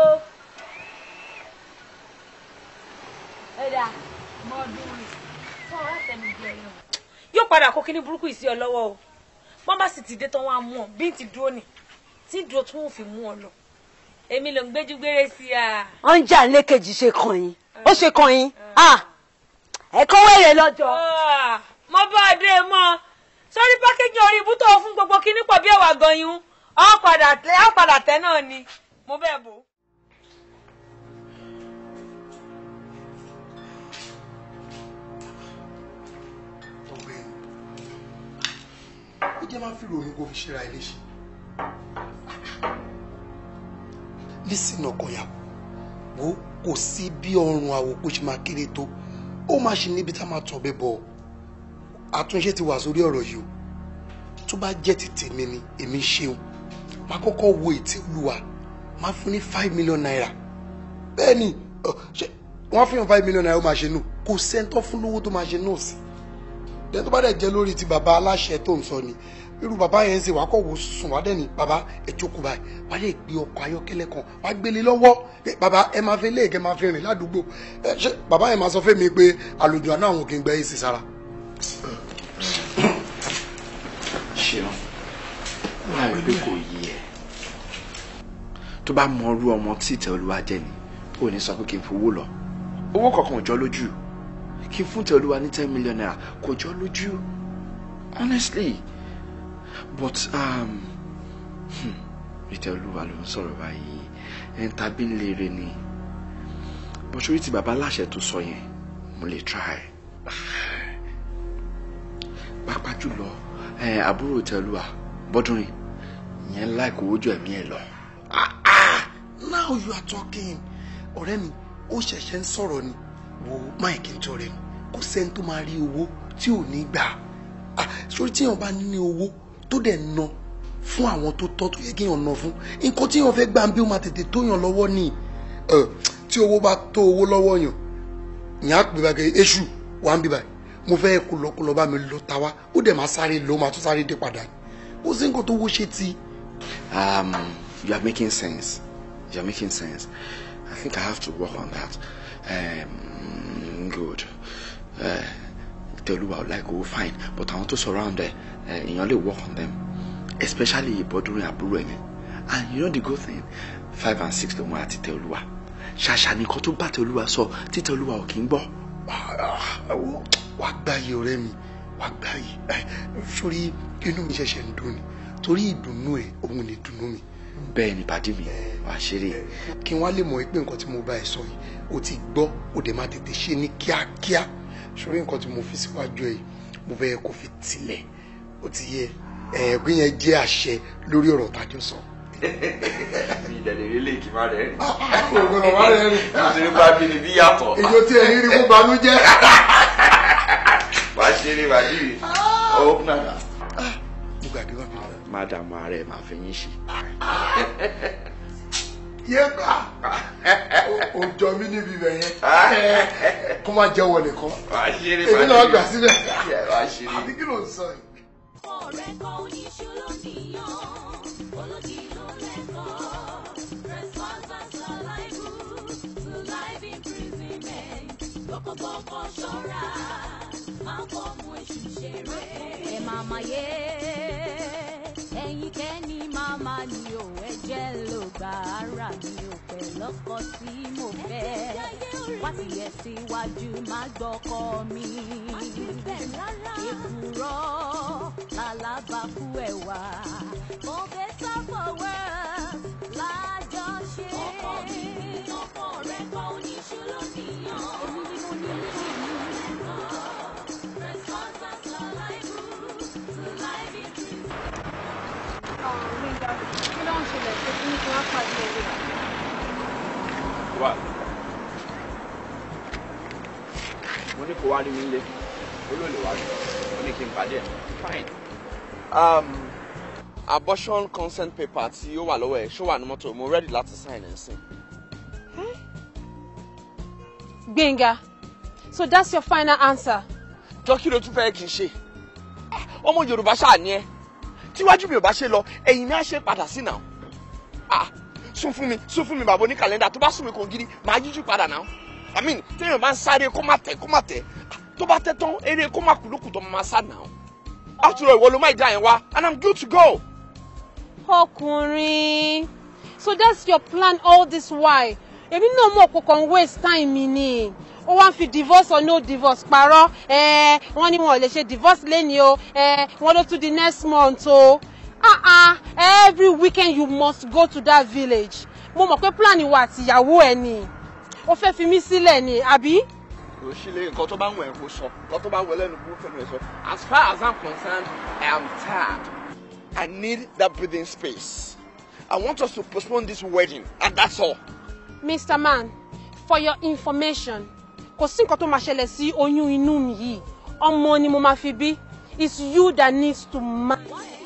Speaker 4: Yóò padà kó kíní burúkú yìí sí ọ lọ́wọ́ o wọ́n bá sì ti dé tán wọ́n á mú ọ bí n ti dúró ni tí dúró tí wọ́n fi mú ọ lọ èmi ló ń gbéjú gbére sí a.
Speaker 1: wọ́n ń jà lẹ́kẹ̀jì ṣe kàn yín ó ṣe kàn yín ẹ̀kọ́ wẹ̀rẹ̀ lọ́jọ́.
Speaker 4: mo bá a dé mọ́ sórí pákéjì orí ibùtò fún gbogbo kíní pọ̀ bí ẹ̀wà gan-an á padà tẹ́ náà ni mo bẹ́ẹ̀ bò.
Speaker 10: ó jẹ́ máa fi ròyìn kó fi ṣera ẹ léṣe. lísìn ọkọ ìyàwó wo kò sí bí ọrùn àwòkó ṣe máa kéré tó ó máa ṣe níbi tá a máa tọ̀ bẹ́ bọ̀ àtúnṣe ti wà sórí ọ̀rọ̀ yìí o tó bá jẹ́ ti tèmi ni èmi ṣeun máa kọ́kọ́ wo ètí olúwa máa fún ní 5 million naira bẹ́ẹ̀ ni wọ́n fi hàn 5 million naira ó máa ṣe nù kò sẹ́ńtọ́ fún lówó tó máa ṣe nù sí lẹ́yìn tó bá dẹ̀ jẹ́ lórí ti bàbá aláṣẹ tó ń sọ ni irú bàbá yẹn ń ṣe wàá kọ̀ wò sùn wá dẹ́ni bàbá ẹ jókòó báyìí wàá lè gbé ọkọ̀ ayọ́kẹ́lẹ́ kan wàá gbélé lọ́wọ́ bàbá ẹ máa fi léèkẹ́ máa fi rìn ládùúgbò ṣé bàbá yẹn máa sọ fún mi pé àlòjù àná àwọn kì í gbẹ́ èsì sára.
Speaker 6: ṣeun wọn ò pé kò yí ẹ tó bá mọ irú ọmọ tí Ìtẹ́olúwa jẹ́ ni ó ní sọ pé kí n fowó lọ owó kankan ò jọ lójú kí n fún Ìtẹ́olúwa ní 10 million naira kò jọ lójú honestly but Ìtẹ́olúwa ló ń sọ̀rọ̀ báyìí ẹn tàbí ń lére ni bó ṣorí ti bàbá aláṣẹ tó sọ yẹn mo lè try pàápàá jùlọ àbúrò Ìtẹ́olúwa Bọ́dúnrin yẹn láìkó ojú ẹ̀mí ẹ̀ lọ.
Speaker 10: Now you are talking ọ̀rẹ́ mi ó ṣẹ̀ṣẹ̀ ń sọ̀rọ̀ ni wo máìkì ń tọrẹ mi kò sẹ́ni tó máa rí owó tí ò ní gbà sórí tí èèyàn bá ní owó tó dẹ̀ ná fún àwọn tó tọ́ tó yẹ kí èèyàn ná fún nǹkan tí èèyàn fẹ́ gbà ń bí ó máa tètè tó yàn lọ́wọ́ ni tí owó bá tó owó lọ́wọ́ yàn ìyẹn á pè báyìí èṣù wà ń bí báyìí mo fẹ́ kó lọ bá mi lọ ta wá ó dẹ̀ máa sáré lọ máa tún sáré dé padà ó sì ń kó tó wó ṣe ti.
Speaker 6: You are making sense. You're making sense. I think I have to work on that. Good. Ìtẹ́olúwa would like go fine, but I want to surround there. You only work on them, especially Bọ́dúnrin àbúrò ẹ̀mí. And you know the good thing, 5 and 6 ló mú àti Ìtẹ́olúwa. Ṣàṣà ni nǹkan tó bá Ìtẹ́olúwa sọ, tí Ìtẹ́olúwa ò kí ń gbọ́.
Speaker 10: Wàá gbáyé ọ̀rẹ́ mi, wàá gbáyé. Sórí inú mi ṣẹ̀ṣẹ̀ ń dùn ni, torí ìdùnnú ẹ̀ òun ni ìdùnnú mi.
Speaker 6: Bẹ́ẹ̀ ni pàdé mi wá ṣeré
Speaker 10: kí wọ́n á lè mọ̀ pé nǹkan tí mo bá ẹ sọ yìí o ti gbọ́ o dẹ̀ máa tètè ṣe ní kíákíá sórí nǹkan tí mo fi síwájú ẹ mo fẹ́ kó fi tilẹ̀ o ti yẹ ẹ̀ẹ́gbìn yẹn jẹ́ àṣẹ lórí ọ̀rọ̀ tájọ sọ.
Speaker 6: mi ìdẹ̀lẹ̀ rí lè kí má rẹ̀ rìn.
Speaker 10: ògbọ́n má rẹ̀ rìn.
Speaker 6: nítorí bá bí ni bí yàtọ̀.
Speaker 10: èyí ò tí ẹ rí fún banújẹ́.
Speaker 6: wá ṣeré wá jírí ọwọ́ náà.
Speaker 10: mo gbàgbé wá bí wọn.
Speaker 6: Madam ààrẹ máa fi yín ṣe.
Speaker 10: yẹ́pà ó jọ mí níbi ibẹ̀ yẹn kó má jẹ́ wọlé kan èmi náà gbà síbẹ̀ àbí kí ló ń sọ yìí.
Speaker 1: ọ̀rẹ́ kan oníṣòro nìyàn olójì ló lẹ́kọ̀ọ́ response and liable to life imprisonment gbọ́kọ̀gbọ́kọ̀ ṣọ́ra máa fọ́ ọmọ èṣù ṣeré. ẹ máa máa yé ẹ̀yin kẹ́ni màmá ni ò ẹ̀jẹ̀ ló gba ara mi ò pẹ̀ lọ́kọ tí mo fẹ́ wá ti yẹ síwájú má gbọ́kọ mi èkùrọ́ lálábàkú ẹ̀wà mo fẹ́ sáfọ̀wẹ́ lájọṣe. ọkọ mi ní ọkọ rẹ kọ oníṣòro nìyàn èmi ni mo ní ìlú
Speaker 5: Linda, kí ló ń ṣẹlẹ̀ tó ní kí wọ́n pàdé ẹ̀rẹ́?
Speaker 3: Wá. Mo ní kó wá rí mi nílé. Olóòlè wá rí. Mo ní kí n pàdé ẹ̀. Fine. Abortion consent paper tí ó wà lọ́wọ́ ẹ̀ ṣó wà ní mọ́tò. Mo ready láti sign ẹ̀ sìn.
Speaker 5: Gbénga, so that's your final answer?
Speaker 3: Jọ kí ló tún fẹ́ kí n ṣe? Ọmọ Yorùbá ṣáà ni ẹ́. Tíwájú mi ò bá ṣe lọ ẹ̀yìn mi á ṣe padà sí náà. Sún fún mi bàbá ní kàlẹ́ndà tó bá sún mi kò gidi màá yíjú padà náà. I mean téèyàn bá ń sáré kó má tẹ̀ tó bá tẹ́ tán eré kó má kú lókù tó máa sá náà. After all ìwọ ló má ìdá yẹn wá and I'm good to go.
Speaker 5: Ọkùnrin, so that's your plan all this while. Èmi náà mọ̀ kò kàn waste time mi ni. Ó wá ń fi divorce or no divorce parọ́ wọ́n ní wọn ò lè ṣe divorce lẹ́ni o wọ́n ló tún di next month o every weekend you must go to that village. Mo mọ̀ pé plan ìwà àti ìyàwó ẹ ni ó fẹ́ fi mí sílẹ̀ ni àbí.
Speaker 3: Kò sí lè nǹkan tó bá wù ẹ́ kó sọ nǹkan tó bá wù ẹ́ lẹ́nu kó fẹ́nu ẹ̀ sọ. As far as I'm concerned, I am tired. I need that breathing space. I want us to postpone this wedding and that's all.
Speaker 5: Mr. Man, for your information, kò sí nǹkan tó máa ṣẹlẹ̀ sí oyún inú mi yìí ọmọ ni mo máa fi bí. It's you that needs to marry.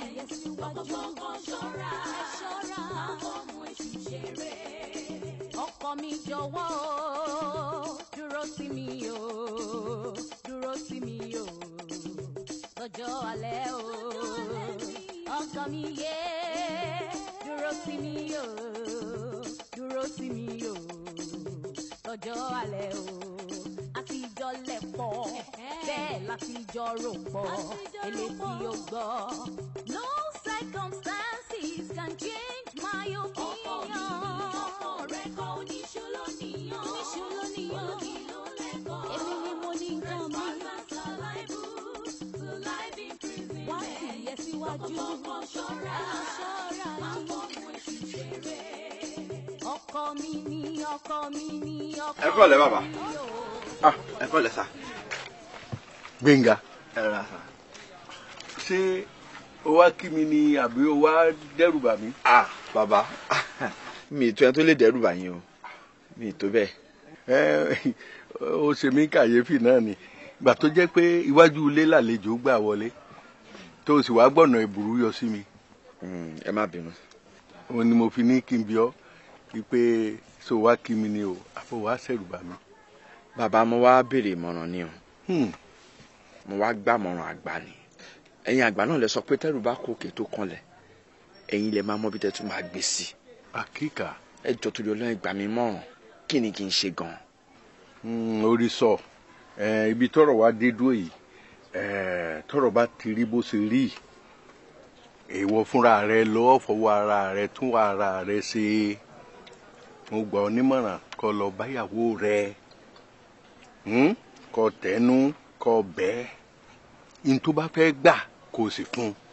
Speaker 1: ọkọ mi jọ̀wọ́ dúró sí mi o lọ́jọ́ alẹ́ o. ọkọ mi yé dúró sí mi o dúró sí mi o lọ́jọ́ alẹ́ o àtijọ́ lẹ̀ pọ̀ bẹ́ẹ̀ látijọ́ rò pọ̀ elétí ó gbọ́. No circumstances can change my opinion. ọkọ rẹ kọ oníṣòlò níyàn olókì ló lẹ́kọ̀ọ́ èmi ni mo ní nǹkan mi. wá sí iye síwájú ọkọ ṣọ́ra máa fọwọ́ èṣù ṣeré. ọkọ mi ni ọkọ mi ni ọkọ mi ni.
Speaker 3: ẹ kọ́ lẹ́ bàbá. ẹ kọ́ lẹ́ sà.
Speaker 2: Gbénga.
Speaker 3: ẹ rà sà.
Speaker 2: ṣé o wá kí mi ni àbí o wá dẹ́rù bà mí.
Speaker 3: bàbá mi ì tó ẹni tó lè dẹ́rù bà yín o mi ì tó bẹ́ẹ̀.
Speaker 2: ó ṣe mí kàyéfì náà ni ìgbà tó jẹ́ pé iwájú ilé làlejò gbà wọlé tó o sì wá gbọ̀nà ìbùrú yọ sí mi.
Speaker 3: ẹ má bínú.
Speaker 2: òun ni mo fi ní kí n bi ọ́ pé so wá kí mi ni o àbò wá ṣẹ̀rù bà mí.
Speaker 3: bàbá mo wá béèrè ìmọ̀ràn ni o mo wá gbàmọ̀ràn àgbà ni ẹ̀yin àgbà náà lè sọ pé tẹ́rù bá kòkè tó kanlẹ̀ ẹ̀yin lè máa mọ bí tẹ́tù máa gbé sí.
Speaker 2: àkíkà.
Speaker 3: ẹ jọ torí Ọlọ́run gbà mí mọ̀ràn kí ni kí n ṣe gan.
Speaker 2: orí sọ ibi tọ́rọ̀ wá dé dúró yìí tọ́rọ̀ bá ti rí bó ṣe rí èèwọ̀ fúnra rẹ lọ́wọ́ fọwọ́ ara rẹ tún ara rẹ ṣe mo gbà ọ́ nímọ̀ràn kó lọ báyàwó rẹ kó tẹnu kó bẹ́ẹ̀ in tó bá fẹ́ gbà kó sì fún un.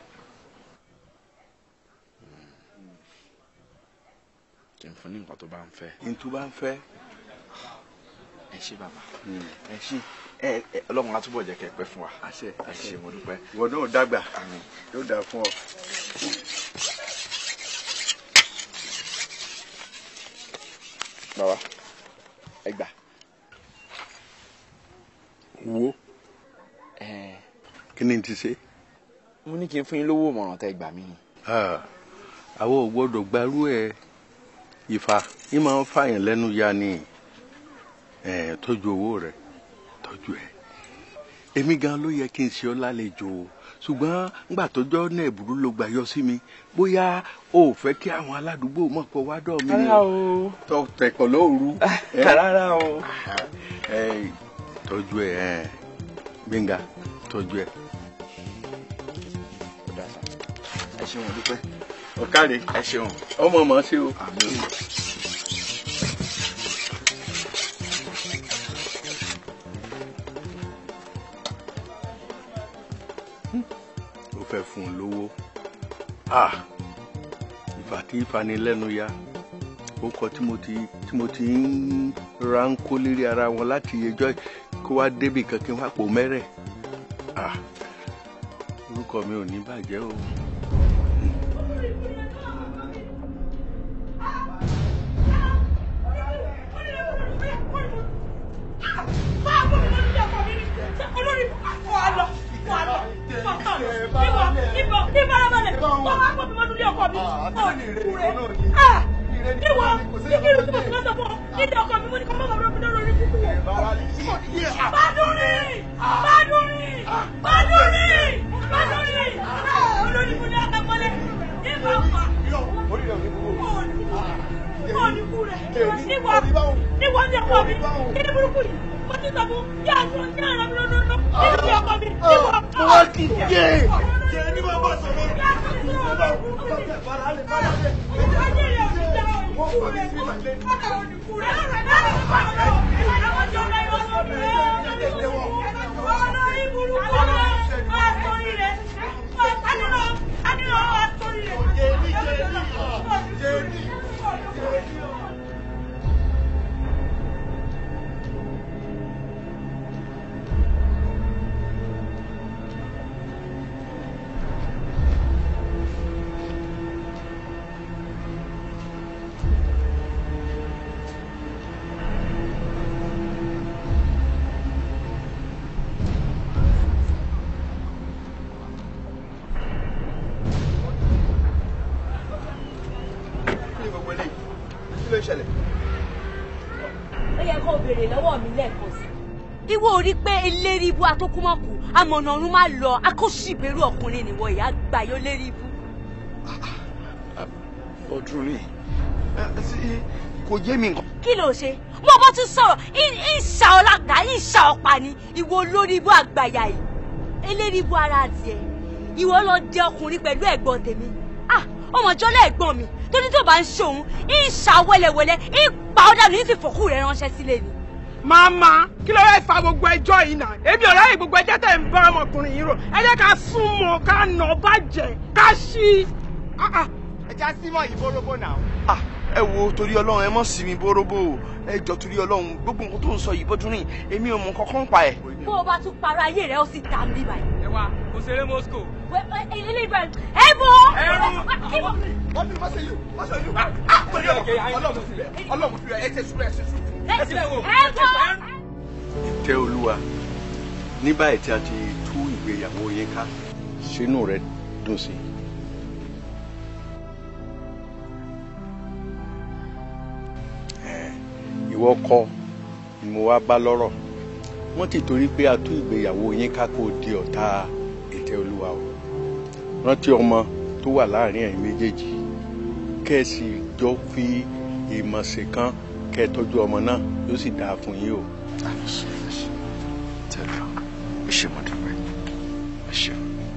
Speaker 3: kí n fún ní nǹkan tó bá ń fẹ́.
Speaker 2: in tó bá ń fẹ́.
Speaker 3: ẹ ṣé bàbá ẹ ṣé Ọlọ́run á túbọ̀ jẹ́ kẹ́ ẹ pẹ́ fún wa.
Speaker 2: àṣẹ
Speaker 3: ẹ ṣé mo dúpẹ́.
Speaker 2: ìwọ náà dàgbà yóò dà fún ọ.
Speaker 3: bàbá ẹ gbà.
Speaker 2: wo kí ni ti ṣe.
Speaker 3: mo ní kí n fún yín lówó ìmọ̀ràn tẹ́ gbà mí.
Speaker 2: àwọn ò gbọ́dọ̀ gbarú ẹ Ifá yín máa ń fààyàn lẹ́nu ya ni tọ́jú owó rẹ̀ tọ́jú ẹ̀. èmi gan ló yẹ kí n ṣe ọ́ lálejò ṣùgbọ́n ńgbà tọ́jọ́ náà ìbúrú ló gbà yọ sí mi bóyá o ò fẹ́ kí àwọn aládùúgbò mọ̀ pé wá dọ̀ mí ni tọ́ tẹ̀kọ̀ lóru.
Speaker 3: rárá o.
Speaker 2: tọ́jú ẹ̀ Gbénga tọ́jú ẹ̀.
Speaker 3: ẹ ṣeun mo dúpẹ́.
Speaker 2: ọ̀kàrẹ̀
Speaker 3: ẹ ṣeun.
Speaker 2: ọmọ mọ̀ ṣe o. ó fẹ́ fún un lówó ìfà tí ìfanilẹ́nu ya ó kọ tí mo ti ń ra ń kó lérí ara wọn láti ẹjọ́ kó wá débì kan kí n wá pò mẹ́rẹ̀ orúkọ mi ò ní bàjẹ́ o.
Speaker 1: ìwọ ò rí pé eléri ibú atókùmọ̀kù amọ̀nà ọ̀run máa lọ akóṣìbẹ̀rù ọkùnrin nìwọ ìyá gbàyọ lérí ibú
Speaker 6: ọdún ni kò yé mi nǹkan.
Speaker 1: kí ló ṣe mo bó tún sọ̀rọ̀ ìṣà ọlága ìṣà ọ̀pá ni ìwọ olórí ibú àgbàyà yìí eléri ibú ara tiẹ̀ ìwọ lọ jẹ ọkùnrin pẹ̀lú ẹ̀gbọ́n tèmi ọmọjọ́lẹ̀ ẹ̀gbọ́n mi tó ní tó bá ń ṣòun ìṣà wẹ́lẹ́wẹ́lẹ́ ìpa ọ̀dà ní ìfìfọ̀kù rẹ̀ ránṣẹ́ sílé ni.
Speaker 9: màmá kí ló rẹ̀ fa gbogbo ẹjọ́ yìí náà èmi ò ráyè gbogbo ẹjẹ́ tẹ̀ ń bá ọmọkùnrin yìí rò ẹ jẹ́ ká súnmọ́ ká nà bàjẹ́ ká ṣí.
Speaker 3: ẹ já símọ́ yìí bóróbó náà. ẹ wo torí ọlọ́run ẹ mọ̀ sí mi bóróbó ẹ jọ torí ọlọ́run gbogbo nǹkan tó ń sọ yìí bọ́dún ní èmi ò mọ kankan pa ẹ̀.
Speaker 1: bó o bá tún para ayé rẹ ó sì dá mi báyìí.
Speaker 9: ẹ wá kò ṣeré Moscow.
Speaker 1: ẹ bọ.
Speaker 6: ọdún má ṣe yìí má ṣe yìí. ọlọ́run fi ẹ ṣe sùúrù ẹ ṣe sùúrù.
Speaker 2: Ìtẹ́ Olúwa ní báyìí tí a ti tú ìgbéyàwó yín ká sínú rẹ dùn sí. Ìwọ kọ́ ni mo wá bá lọ́rọ̀ wọ́n ti torí pé a tú ìgbéyàwó yín ká kó di ọ̀tá Ìtẹ́ Olúwa o rántí ọmọ tó wà láàrin ẹ̀yin méjèèjì kẹ́ ẹ sì jọ fi ìmọ̀ ṣèkan kẹ́ ẹ tọ́jú ọmọ náà yóò sì dáa fún yín o.
Speaker 6: Tẹ́lẹ̀ ẹ ṣe mọ́ dúpẹ́ ẹ ṣe.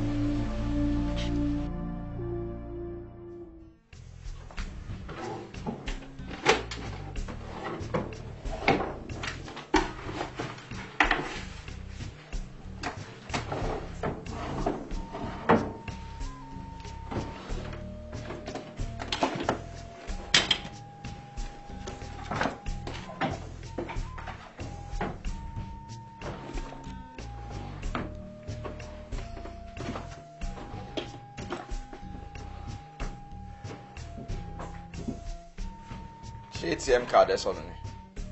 Speaker 3: ṣé ATM card ẹ sọnù ni.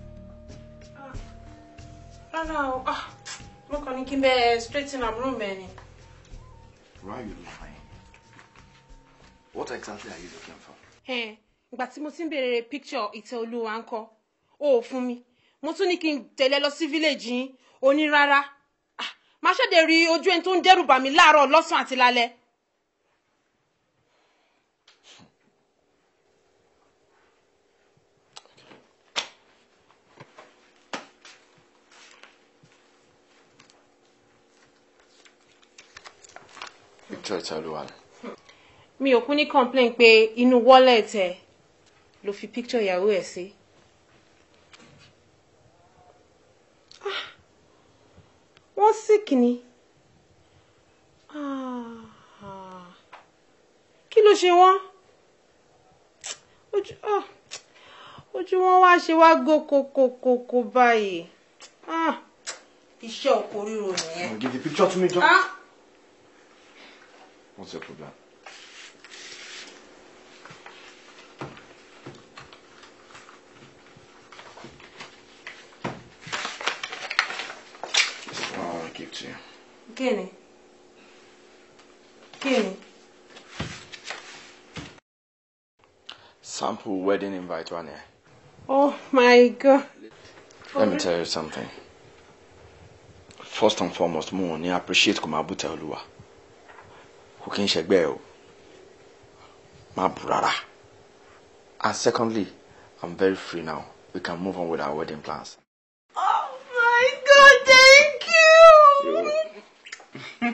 Speaker 5: rárá o mo kàn ní kí n bẹ straighten am room ẹ ni.
Speaker 6: Why are you lying? What exactly are you looking for?
Speaker 5: ìgbà tí mo ti ń béèrè picture Ìtẹ́ Olúwa ńkọ́ ó fún mi mo tún ní kí n tẹ̀lé lọ sí village yín ó ní rárá má ṣèdè rí ojú ẹni tó ń dẹ́rù bà mí láàárọ̀ lọ́sàn-án àti lálẹ́.
Speaker 3: Picture Ìtẹ́ Olúwa.
Speaker 5: mi ò kún ní complain pé inú wallet ẹ ló fi picture ìyàwó ẹ sí. wọ́n sick ni. kí ló ṣe wọ́n? ojú wọn wá ṣe wá gó kókókókó báyìí. iṣẹ́ òkú ríro nìyẹn.
Speaker 6: Give the picture to me, John. What's your problem? This is what I want to give to you.
Speaker 5: Kenny. Kenny.
Speaker 3: Sample wedding invite one here.
Speaker 5: Oh my God.
Speaker 3: Let me tell you something. First and foremost, mo ní appreciate kó máa bú Ìtẹ́ Olúwa. Kò kí n ṣẹgbẹ́ o. Má bú rárá. And secondly, I'm very free now. We can move on with our wedding plans.
Speaker 5: Oh my God, thank you.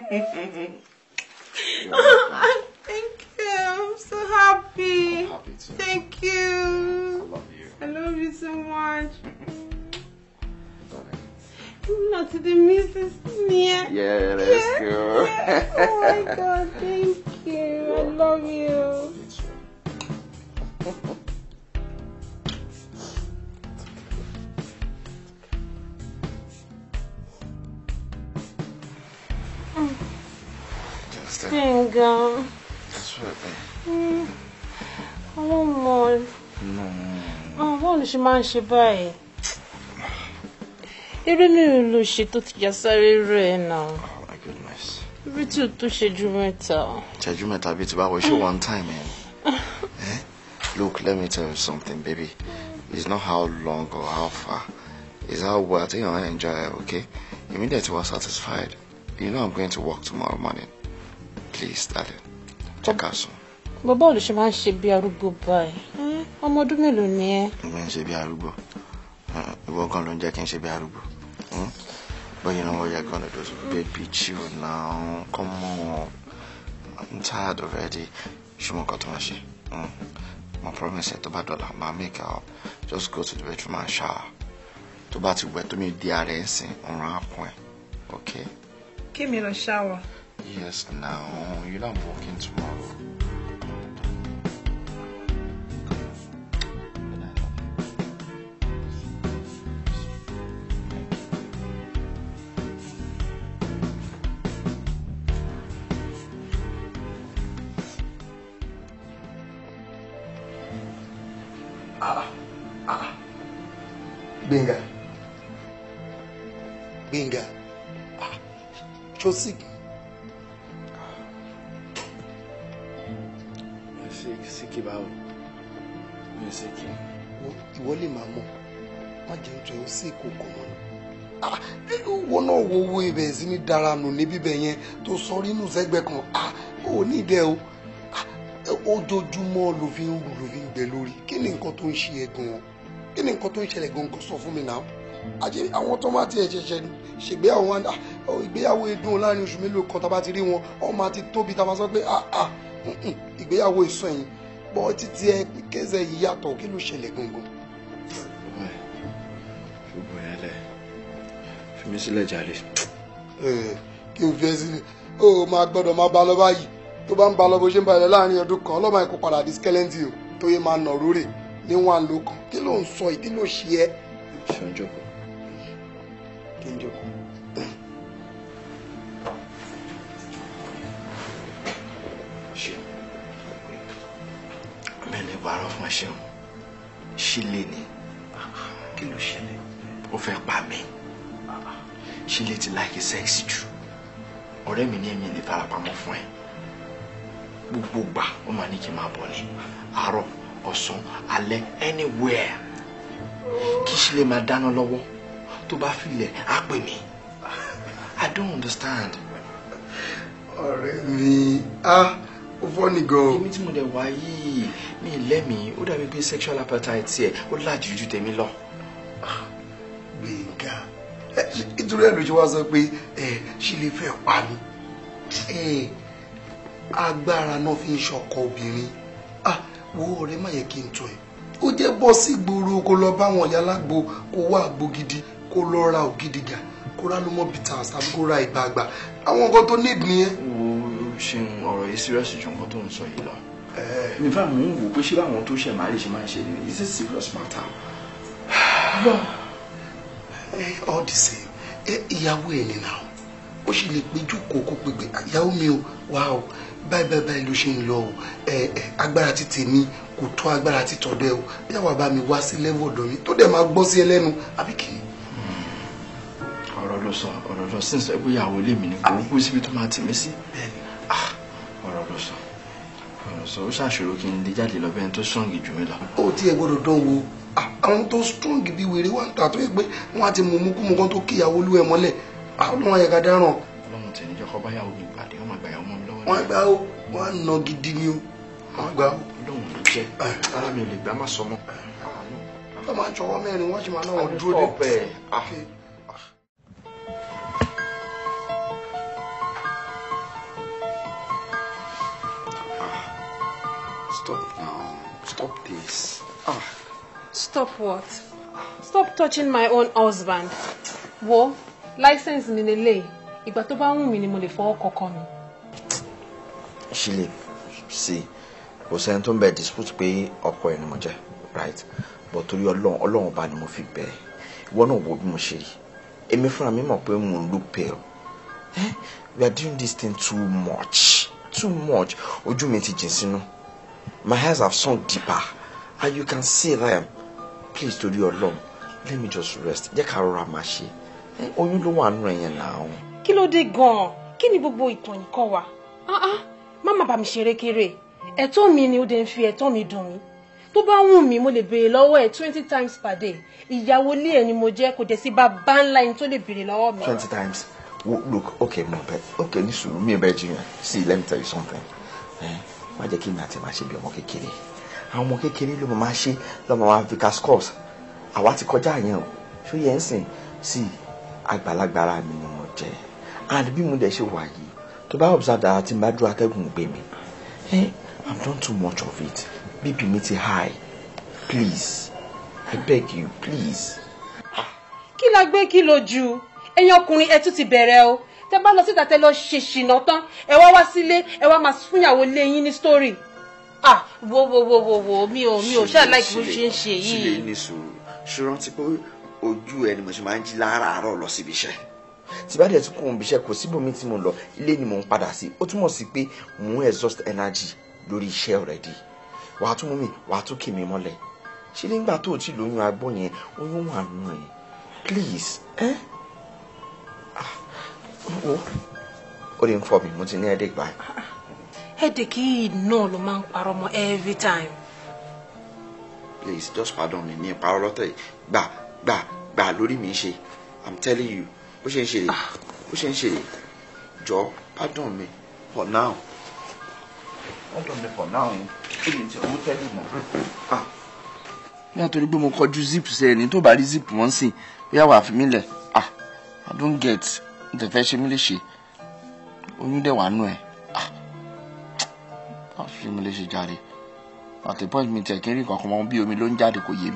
Speaker 5: Thank you. I'm so happy.
Speaker 3: I'm happy too.
Speaker 5: Thank you.
Speaker 3: I love you.
Speaker 5: I love you so much. Not to the Mrs. Nia.
Speaker 3: Yeah, let's go.
Speaker 5: Yeah. Oh my God, thank you. I love you. Thank you.
Speaker 3: That's right,
Speaker 5: I want more.
Speaker 3: No.
Speaker 5: Báwo ló ṣe máa ń ṣe báyìí? Eré mélòó ló ṣe tó ti já sáré rẹ̀ náà?
Speaker 3: Oh my goodness.
Speaker 5: Eré tí o tó ṣẹ́jú mẹ́ta.
Speaker 3: Ṣẹ́jú mẹ́ta bíi ti báwo? Ṣé one time, man? Look, let me tell you something, baby. It's not how long or how far. It's how well. I think I enjoy it, okay? Immediately we're satisfied. You know I'm going to work tomorrow morning. Please, darling. Check out soon.
Speaker 5: Bàbá ò lè ṣe máa ń ṣe bí arúgbó báyìí. Ọmọ ọdún mélòó ni ẹ́?
Speaker 6: Mo ń ṣe bí arúgbó. Ìwọ gan ló ń jẹ́ kí n ṣe bí arúgbó. But you know what you're gonna do is baby chill now. Come on. I'm tired already. Ṣùgbọ́n nǹkan tó máa ṣe. My promise ẹ̀ tó bá dọ̀la, máa make up. Just go to the bedroom and shower. Tó bá ti wẹ̀ tó mi di ara ẹ̀ sìn, ọ̀run á kún ẹ̀. Okay?
Speaker 5: Kí mi lọ shower.
Speaker 6: Yes, now. You're not working tomorrow.
Speaker 10: Gbénga. Chosik.
Speaker 6: Síkì báwo? Mi síkì.
Speaker 10: Ìwọ lè máa mọ̀. Má jẹ́ nítorí ó sì kò kọ̀ mọ́. Wọ́n náà wo owó ibẹ̀ sí ní dára nù ní bíbẹ̀ yẹn tó sọ rínú sẹ́gbẹ́ kan. Ó ní ìdẹ́ o. Ojoojúmọ́ ló fi ń rù ló fi ń gbẹ lórí. Kí ni nǹkan tó ń ṣe ẹ gan-an? Kí ni nǹkan tó ń ṣẹlẹ̀ gan-an? Sọ fún mi náà. Àjẹ́ àwọn tó máa tiẹ̀ ṣẹ̀ṣẹ̀ ṣègbéyàwó wọn ìgbéyàwó ìdún láàrin oṣù mélòó kan tá a bá ti rí wọn ọmọ àti tóbi tá a bá sọ pé ìgbéyàwó ìsọ ẹ̀yìn bọ́ títí ẹ kẹsẹ̀ yìí yàtọ̀ kí ló ṣẹlẹ̀ gangan.
Speaker 6: Ṣùgbọ́n yẹn lẹ̀ fi mí sílẹ̀ jàre.
Speaker 10: Kí n fi ẹ sílẹ̀ ó máa gbọ́dọ̀ máa bá lọ báyìí tó bá ń bá lọ bó ṣe ń bá ẹ láàrin ọdún kan ọlọ́mọ ẹ̀kọ́ padà di skeleton o tó yẹ máa nà rórè ní wọn ló kàn kí ló ń sọ ìdí ló ṣe ẹ́.
Speaker 6: Ṣé ń jókòó?
Speaker 10: Kí n jókòó.
Speaker 6: Mẹ́ni wàárọ̀ fún ẹṣẹ́un Ṣílé ni. Kí ló ṣẹlẹ̀? Ó fẹ́ pa mí. Ṣílé ti láìkí sẹ́ẹ̀sì jù. Ọ̀rẹ́ mi ní ẹ̀mí lè farapamọ́ fún ẹ. Gbogbo gbà ó máa ní kí n máa bọ̀ ní àárọ̀ ọ̀sán alẹ́ anywhere. Kí Ṣílé máa dáná lọ́wọ́ tó bá filẹ̀ á pè mí. I don't understand.
Speaker 10: Ọ̀rẹ́ mi ó fọ́ ní gan-an.
Speaker 6: Èmi tí mo dẹ̀ wá yìí mi lẹ́mìí ó dàbí pé sexual appetite tiẹ̀ ó lájú ju tèmi lọ.
Speaker 10: Gbénga nítorí ẹ̀ ló ṣe wá sọ pé Ṣílé fẹ́ pa mí. Agbára náà fi ń ṣọkọ obìnrin. Wo ọ̀rẹ́ má yẹ kí n tọ́ ẹ. Ó jẹ́ bọ́ sí gbòòrò kó lọ bá wọn yálàgbò kó wá àgbo gidi kó lọ ra ògidì gà kó rá ló mọ́ bitters tàbí kó ra ìgbàgbà àwọn nǹkan tó need nìyẹn.
Speaker 6: Wo ṣe ọ̀rọ̀ yìí serious ju nǹkan tó ń sọ yìí lọ. Nígbà mò ń wò pé ṣé báwọn tó ṣẹ̀ máa lè ṣe máa ń ṣe ni it's a serious matter.
Speaker 10: All the same ìyàwó ẹ̀ nìyà ó sì lè péjú kókó pépé ìyàwó mi ò wá o báyìí ló ṣe ń lọ o agbára ti tèmi kò tó agbára ti tọ̀dọ̀ ẹ o bí àwa bá mi wá sí level ọ̀dọ̀ mi tó dẹ̀ máa gbọ́ sí ẹ lẹ́nu àbí kìíní.
Speaker 6: Ọ̀rọ̀ ló sọ since ẹ bóyá àwọn ilé mi ni kò kú síbi tó máa tì mí sí. Ọ̀rọ̀ ló sọ ó ṣàṣòro kí n lè jáde lọ bẹ́ẹ̀ tó strong jù mí lọ.
Speaker 10: Ó tí ẹ gbọ́dọ̀ dán wo àwọn tó strong bí wèrè wà ń tà tó yẹ pé wọ́n á ti mú mú kan tó kíyàwó olú ẹ mọ́lẹ̀ àwọn àyẹ̀ká dáràn.
Speaker 6: Ọlọ́run tẹ̀ níjọ́ kọ́ báyàwó mi pàdé ọmọ àgbà yàwó mọ́ mi lọ́wọ́.
Speaker 10: Wọ́n gbà ó wọ́n á nà gidi ni o wọ́n gbà ó.
Speaker 6: Ọlọ́run ló jẹ́ ara mi ò lè gbá má sọ mọ́.
Speaker 10: Wọ́n máa ń ṣọwọ́ mẹ́rin wọ́n sì máa náà dúró dé.
Speaker 6: Stop now. Stop this.
Speaker 5: Stop what? Stop touching my own husband. Wo, license mi lele. Ìgbà tó bá wù mí ni mo lè fọwọ́ kọ́kọ́ mi.
Speaker 6: Ṣílé, sí, kò sẹ́ni tó ń bẹ dispute pé ọkọ ẹ̀ ni mo jẹ́, right? But torí Ọlọ́run bá ni mo fi bẹ̀. Ìwọ náà wo bí mo ṣe rí. Èmi fúnra mi mọ̀ pé mo ń look pale. We are doing this thing too much. Too much. Ojú mi ti jìn sínú. My eyes have sunk deeper. And you can see them. Please, torí Ọlọ́run, let me just rest. Jẹ́ ká rọra máa ṣe. Oyún ló wà nínú ẹ̀yẹn náà.
Speaker 5: Kí ló dé gan-an? Kí ni gbogbo ìtàn yìí kọ́ wa? Má bá mi ṣeré kéré. Ẹ̀tọ́ mi ni ó dẹ̀ ń fi ẹ̀tọ́ mi dùn mí. Tó bá wù mí mo lè béèrè lọ́wọ́ ẹ̀ 20 times per day. Ìyàwó ilé ẹ̀ ni mo jẹ́ kò dẹ̀ sí bàbá ńlá ẹni tó lè béèrè lọ́wọ́ mi.
Speaker 6: 20 times. Look, okay, mo bet. Okay, ní sùúrù mi bẹ jiyàn. See, let me tell you something. má jẹ́ kí mi àti máa ṣe bí ọmọ kékeré àwọn ọmọ kékeré ló máa ṣe lọ́mọ wa vicas course àwa ti kọjá yẹn o ṣó yẹn ń sìn sí àgbàlagbára mi ni mo jẹ́ and bí mo dẹ̀ ṣe wà yìí tó bá observe dára tí n bá dúró atẹ́gùn gbé mi I'm done too much of it BP mi ti high please I beg you please.
Speaker 5: kí la gbé kí lo jù ẹ̀yin ọkùnrin ẹ tún ti bẹ̀rẹ̀ o tẹ bá lọ síta tẹ lọ ṣe ṣìnà tán ẹ wá sílé ẹ wá máa fúnyàwó lẹ́yìn ní story wo mi ò ṣe like bó ṣe ń ṣe yìí.
Speaker 6: sílẹ̀ ní sùúrù ṣùgbọ́n ti pé ojú ẹ ni mo ṣe máa ń jí láràárọ̀ lọ síbi iṣẹ́ tí bá dẹ̀ tún kún un bí iṣẹ́ kò síbòmí tí mo lọ ilé ni mo ń padà sí ó túmọ̀ sí pé mò ń exhaust energy lórí iṣẹ́ already wàá tún mú mi wàá tún kì mí mọ́lẹ̀ ṣé nígbà tó o ti lóyún agbọ́ yẹn oyún wà nù ẹ̀ please ó lè ń fọ mi mo ti ní headache báyìí.
Speaker 5: headache yìí náà ló máa ń parọ́ mọ́ every time.
Speaker 6: please just pardon me ní ìparọ́ lọ́tẹ̀ gbà lórí mi ṣe I'm telling you bó ṣe ń ṣe jọ pardon me for now pardon me for now kí ni tí ọmọ tẹ́lẹ̀ mọ́.
Speaker 3: nítorí pé mo kọjú zip sẹ́ni tó bá rí zip wọ́n sìn bóyá wàá fi mí lẹ̀ I don't get n tẹ̀ fẹ́ ṣe mí lè ṣe oyún dẹ̀ wà nù ẹ̀ wàá fi mí lè ṣe jáde at the point mi tẹ̀ kí n rí kankan mọ́ bí omi ló ń jáde kò yé mi.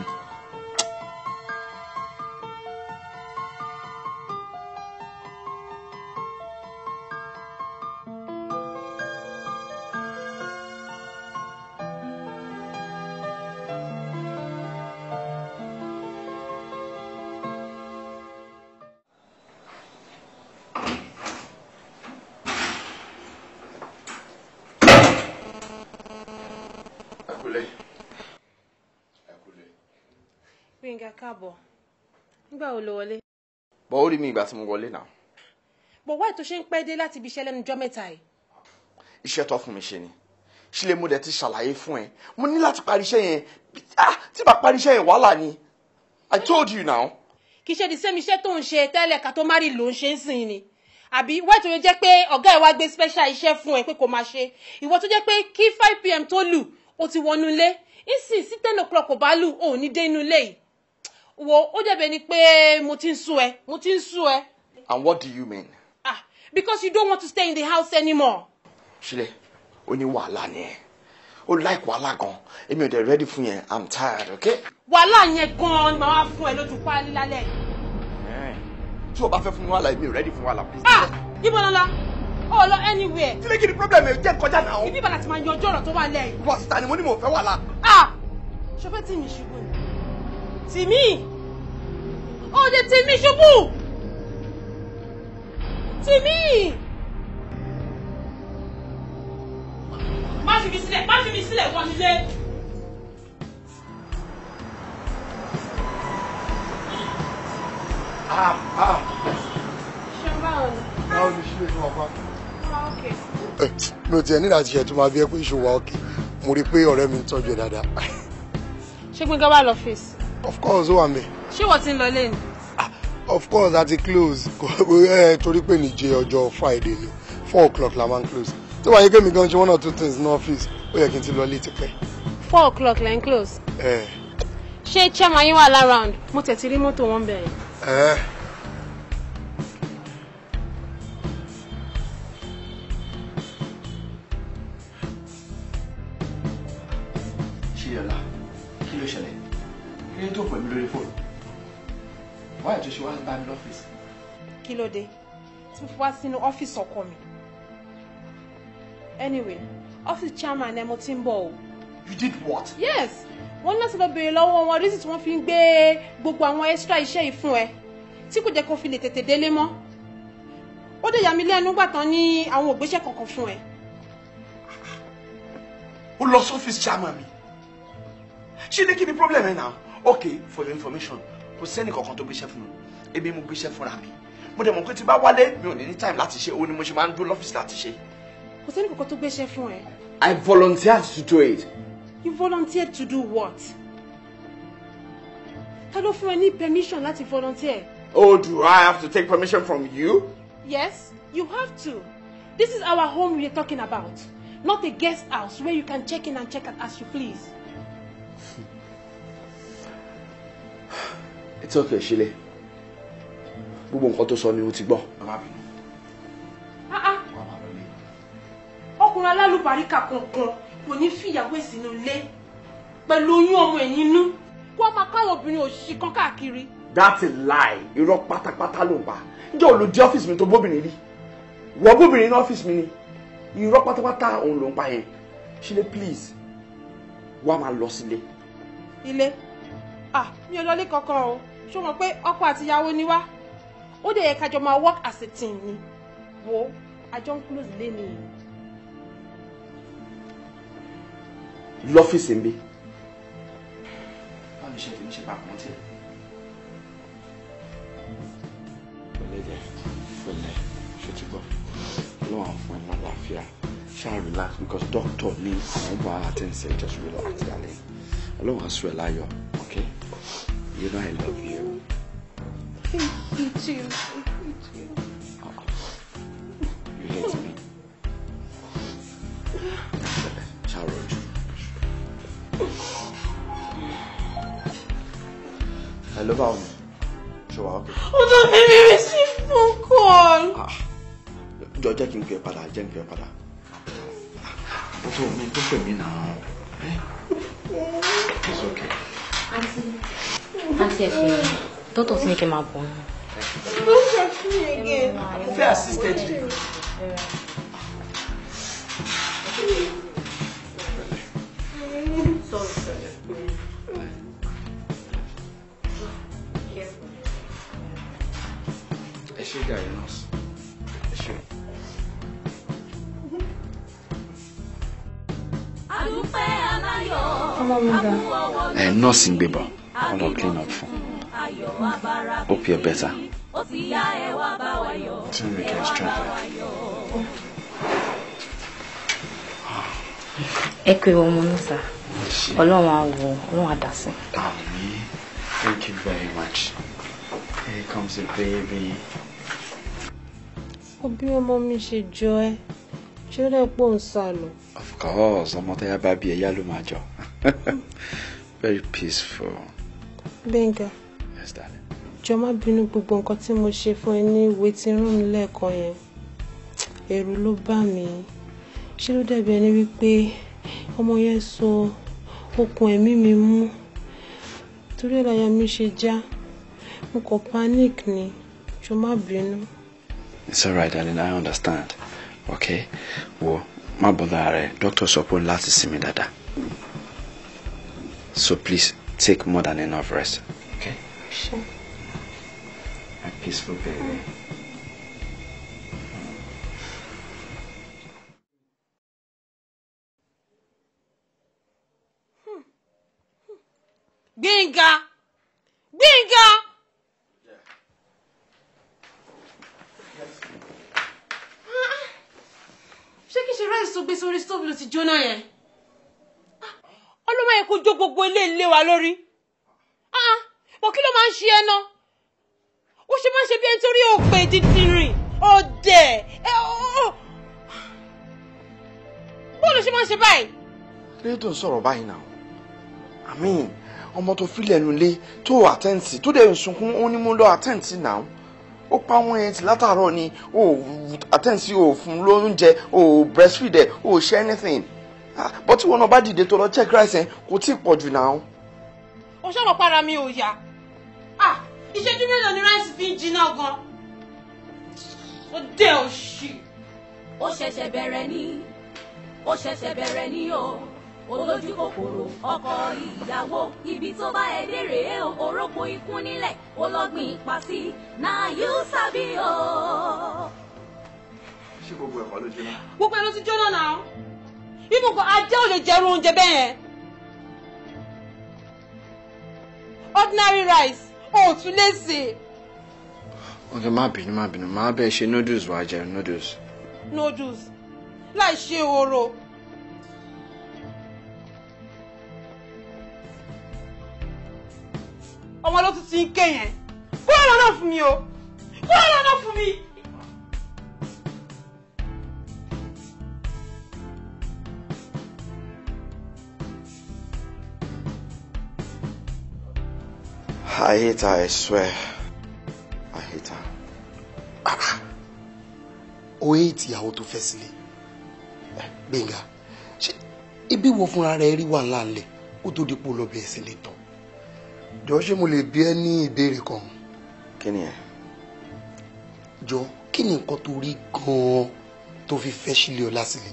Speaker 5: Gbénga káàbọ̀. Nígbà wo ló wọlé?
Speaker 3: Bọ́ ó rí mi ìgbà tí mo wọlé náà.
Speaker 5: Bọ̀ wáì tó ṣe ń pẹ́ dé láti ibi iṣẹ́ lẹ́nu ọjọ́ mẹ́ta yìí.
Speaker 3: Iṣẹ́ tó fún mi ṣe ni. Ṣílẹ̀ mo dẹ̀ ti ṣàlàyé fún ẹ. Mo ní láti parí iṣẹ́ yẹn. Tí bá parí iṣẹ́ yẹn wàhálà ni. I told you now.
Speaker 5: Kì í ṣe the same iṣẹ́ tó ń ṣe tẹ́lẹ̀ ká tó má rí ló ń ṣe ń sìn ni. Àbí wáì tó jẹ́ pé ọ̀gá ẹ̀ wá gbé special iṣẹ́ fún ẹ pé kò máa ṣe. Ìwọ tó jẹ́ pé kí 5 PM tó lù ó ti wọnú ilé. Ìsìn sí 10 o'clock kò bá lù ó ní dé inú ilé yìí. Wo ó dẹ̀bẹ̀ ni pé mo ti ń sú ẹ.
Speaker 3: And what do you mean?
Speaker 5: Because you don't want to stay in the house anymore.
Speaker 3: Ṣílẹ̀ ó ní wàhálà ni ẹ ó like wàhálà gan èmi ò dẹ̀ ready fún yẹn I'm tired, okay?
Speaker 5: Wàhálà yẹn gan ni màá wá fún ẹ lójú páálí lálẹ́.
Speaker 3: Tí o bá fẹ́ fún mi wàhálà èmi ò ready fún wàhálà please.
Speaker 5: Ibo lọ́la ó lọ anywhere.
Speaker 3: Ṣílẹ̀ kí ni problem ẹ jẹ́ kọjá náà.
Speaker 5: Ibi ìbàdàn ti máa yanjú ọ̀rọ̀ tó wà lẹ́yìn.
Speaker 3: Wọ́n síta ni mo ní mo fẹ́ wàhálà.
Speaker 5: Ṣọfẹ́ tì mí ṣubú ni. Tìmí ó dé tìmí ṣubú. Tìmí. Má fi mi sílẹ̀ wọ́n nílé. Ṣé báwo ni?
Speaker 10: Báwo ni ṣílẹ̀ fún ọ̀pá?
Speaker 5: Okay.
Speaker 10: Mi ò tiẹ̀ ní láti ṣe tó máa bí ẹ pé ìṣòwò ọ̀kẹ́. Mo rí i pé ọ̀rẹ́ mi ń tọ́jú ẹ dáadáa.
Speaker 5: Ṣé Gbénga wà lọ́fíìsì?
Speaker 10: Of course, ó wà mẹ́.
Speaker 5: Ṣé wọ́n ti ń lọ lẹ́nu?
Speaker 10: Of course, a ti close. Torí pé níjẹ ọjọ́ Friday ni 4 o'clock la máa ń close. Tí wàá yẹ kémi gan ṣe one or two things ní ọ́fíìsì, ó yẹ kí n ti lọ lé tipẹ́.
Speaker 5: 4 o'clock lẹ́yìn close. Ṣé chairman yín wà láround? Mo tẹ̀ ti rí mọ́tò wọn bẹ̀rẹ̀.
Speaker 3: Ṣíyọ̀lá, kí ló ṣẹlẹ̀? Kí ló tó pè mí lórí fóònù? Wáyé tó ṣe wá bá mi lọ́fíìsì.
Speaker 5: Kí ló dé? Tí mo fi wá sínú ọ́fíìsì ọkọ mi. Anyway, ọ́fíìsì chairman ẹ mo ti ń bọ̀ o.
Speaker 3: You did what?
Speaker 5: Yes, wọ́n ní láti lọ béèrè lọ́wọ́ wọn reason tí wọ́n fi ń gbé gbogbo àwọn extra iṣẹ́ yìí fún ẹ tí kò jẹ́ kó fi lè tètè délé mọ́. Ó dé yà mí lẹ́nu gbà tán ní àwọn ògbéṣẹ́ kankan fún ẹ.
Speaker 3: Ó lọ sọ́fíìsì chairman mi. Ṣé ní kí ni problem ẹ náà? Okay, for your information, kò sẹ́ni kankan tó gbéṣẹ́ fún mi. Èmi mo gbéṣẹ́ fúnra mi. Mo dẹ̀ mọ̀ pé tí bá wálé mi ò ní time láti ṣe òun ni mo ṣe máa ń dúró lọ́fíìsì láti ṣe.
Speaker 5: Kò sẹ́ni kankan tó gbéṣẹ́ fún ẹ.
Speaker 3: I volunteered to do it.
Speaker 5: You volunteered to do what? Ta ló fún ẹ ní permission láti volunteer?
Speaker 3: Oh, do I have to take permission from you?
Speaker 5: Yes, you have to. This is our home we are talking about. not a guest house where you can check in and check out as you please.
Speaker 6: It's okay, Shile. Gbogbo nǹkan tó sọ ni mo ti gbọ́.
Speaker 5: Ọkùnrin alálùbáríkà kankan kò ní fìyàwó ẹ̀ sínú ilé pẹ̀lú oyún ọmọ ẹ̀ nínú kó máa káwọn obìnrin òṣì kan káàkiri.
Speaker 6: That's a lie. Irọ́ pátápátá ló ń pa. Ǹjẹ́ o lọ dé ọ́fíìsì mi tó bóbìnrin rí? Wọ́n bóbìnrin ní ọ́fíìsì mi ni. Irọ́ pátápátá òun ló ń pa yẹn. Shile, please. Wá máa lọ sílé.
Speaker 5: Ilé? Mi ò lọ lé kankan o. Ṣó mọ̀ pé ọkọ àti ìyàwó ni wá? Ó dẹ̀ yẹ ká jọ máa work as a team ni. Wo, àjọ ń close lé ni.
Speaker 6: Lọ́fíìsì ń bí. Báwo ni ṣe ti ń ṣe papọ̀ tí? Pẹ̀lẹ́ jẹ́, pẹ̀lẹ́, ṣe ti gbọ́. Lọ́wọ́ àwọn fún ẹ lálàáfíà. Ṣáà relax because doctor ní àwọn bá àtẹ̀sẹ̀ just relax darling. Ọlọ́run á sọ ẹ láyọ̀, okay? You know I love you.
Speaker 5: Me too. Me too.
Speaker 6: You hate me. Charlotte. Hello, Baum. Show up.
Speaker 5: Oh, don't make me receive phone call.
Speaker 6: Jọ̀ọ́ jẹ́ kí n pè é padà, jẹ́ n pè é padà. Ó tó mi tó pè mí náà. It's okay.
Speaker 4: Auntie Efe, don't talk to me about porn.
Speaker 5: Don't touch me again.
Speaker 6: Mo fẹ́ assisted you.
Speaker 4: Sorry.
Speaker 6: Ẹ ṣé gàrí nọ́ọ̀sì. Ẹ ṣé.
Speaker 1: Adúpẹ́ aláyọ̀.
Speaker 6: Nọ́ọ̀sì ń gbé bọ̀. Wọ́n lọ clean up fún. Hope you're better. Two weekends travel.
Speaker 4: Ẹ pé ọmọ náà sá. Ọlọ́run á wò, Ọlọ́run á dá sí.
Speaker 6: Àmín. Thank you very much. Here comes the baby.
Speaker 5: Òbí ọmọ mi ṣe jọ ẹ́. Ṣé ó dẹ̀ pọ̀ ń sá lọ?
Speaker 6: Of course, ọmọ tó yá bá bí ẹ̀yà ló máa jọ. Very peaceful.
Speaker 5: Benga.
Speaker 6: Yes, darling.
Speaker 5: Jọ̀ọ́ má bínú gbogbo nǹkan tí mo ṣe fún ẹ ní waiting room lẹ́ẹ̀kan yẹn. Ẹ̀rù ló bá mi. Ṣé ló dàbí ẹni wípé ọmọ yẹn so okùn ẹ̀mí mi mú. Torí ẹ̀ láyà mi ṣe já. Mo kàn panic ni. Jọ̀ọ́ má bínú.
Speaker 6: It's all right, darling. I understand. Okay? Wo, má bother rẹ. Doctor sọ pé láti sinmi dáadáa. So please take more than enough rest. Okay?
Speaker 5: Sure.
Speaker 6: A peaceful baby.
Speaker 5: Gbénga! Gbénga! Ṣé kìí ṣe ráìsì tó gbé sórí stóòbù ló ti jóná yẹn? Ọlọ́mọ yẹn kò jó gbogbo ilé wa lórí. Wọ́n kí ló máa ń ṣe ẹ náà? Ó ṣe máa ń ṣe bí ẹni torí òpè dídìrín ọ̀dẹ̀. Bó ló ṣe máa ń ṣe báyìí?
Speaker 6: Kí ló tó ń sọ̀rọ̀ báyìí náà? I mean, ọmọ tó fi lẹ́nu lé tó àtẹ́ǹtì tó dẹ̀ ń sunkún ó ní mú lọ àtẹ́ǹtì náà. Ó pa wọ́n yẹn ti látàárọ̀ ni ó àtẹ́ǹtì ò fún lóúnjẹ ò breastfeed ẹ̀ ò ṣe anything. But tí wọn náà bá dìde tó lọ check rice ẹ̀ kò tí ì pọ̀ jù náà.
Speaker 5: Ó ṣọ́nà para mi ò yá. Ìṣẹ́jú mélòó ni ráìsì fi ń jiná gan? Ó dé òṣì.
Speaker 1: Ó ṣẹ̀ṣẹ̀ bẹ̀rẹ̀ ni, ó ṣẹ̀ṣẹ̀ bẹ̀rẹ̀ ni o. Olójú kòkòrò ọkọ ìyàwó ibi tó bá ẹ dé rèé o. Orókò ikún nílẹ̀ olọ́gbìn ipa sí na you sabi o.
Speaker 6: Ṣé gbogbo ẹ̀kọ́ ló jóná?
Speaker 5: Gbogbo ẹ̀ ló ti jóná náà. Ibùkún ajá ò lè jẹrun oúnjẹ bẹ́ẹ̀ yẹn. Ordinary rice ò tún lè sè.
Speaker 6: Okay, má bínú. Má bẹ́ẹ̀ ṣe noodles wàá jẹ noodles.
Speaker 5: Noodles láì ṣe oró. Ọmọ ló tún ti ń ké yẹn. Kúrò lọ́nà fún mi o. Kúrò lọ́nà fún mi.
Speaker 6: I hate her, I swear. I hate her.
Speaker 10: O hate ìyàwó tó fẹ́ sílé. Gbénga, ṣé ibi wo fúnra rẹ̀ rí wà ńlá ńlẹ̀ kó tó dípò lọ bẹ̀rẹ̀ sí lè tọ̀? Jọ ṣé mo lè bi ẹ́ ní ìbéèrè kan?
Speaker 6: Kí ni ẹ?
Speaker 10: Jọ kí ni nǹkan tó rí gan-an tó fi fẹ́ sílé ọlá sílé?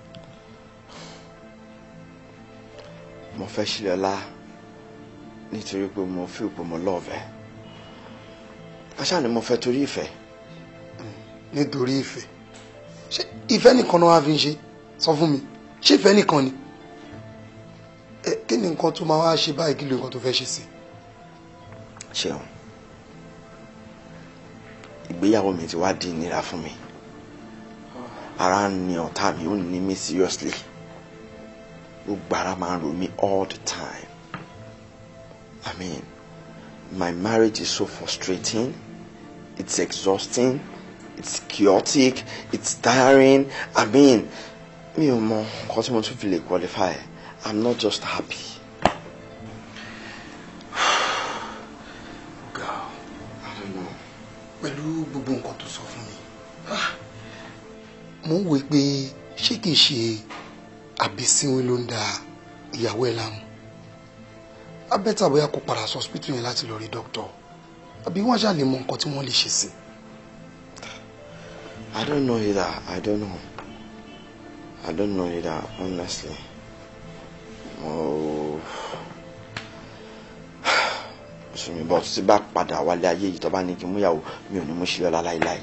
Speaker 6: Mo fẹ́ sílé ọlá nítorí pé mo feel pé mo love ẹ. Aṣá ni mo fẹ́ torí ìfẹ́.
Speaker 10: Nítorí ìfẹ́. Ṣé ìfẹ́ nìkan náà wá fi ń ṣe? Sọ fún mi. Ṣé ìfẹ́ nìkan ni? Kí ni nǹkan tó máa wá ṣe báyìí, kí ló nǹkan tó fẹ́ ṣe sí?
Speaker 6: Ṣeun. Ìgbéyàwó mi ti wá di ìnira fún mi. Ara ń ni ọ̀tá mi, ó ní mi seriously. Gbogbo ara máa ń ro mi all the time. I mean, my marriage is so frustrating. It's exhausting. It's chaotic. It's tiring. I mean, mi ò mọ nǹkan tí mo tún fi lè qualify. I'm not just happy.
Speaker 10: Girl,
Speaker 6: I don't know.
Speaker 10: Pẹ̀lú gbogbo nǹkan tó sọ fún mi, mo ń wò pé ṣé kìí ṣe àbísínwé ló ń da ìyàwó ẹ̀ láàmú. Abẹ́tà bóyá kó padà sọ hospital yẹn láti lọ rí dókítà. Àbí wọ́n ṣáà lè mọ nǹkan tí wọ́n lè ṣe sí.
Speaker 6: I don't know either. I don't know. I don't know either, honestly. Oh. Sumi, but tí bá padà wálé ayé yìí tó bá ní kí mú yàwó mi ò ní mú ṣe ọlá láíláí.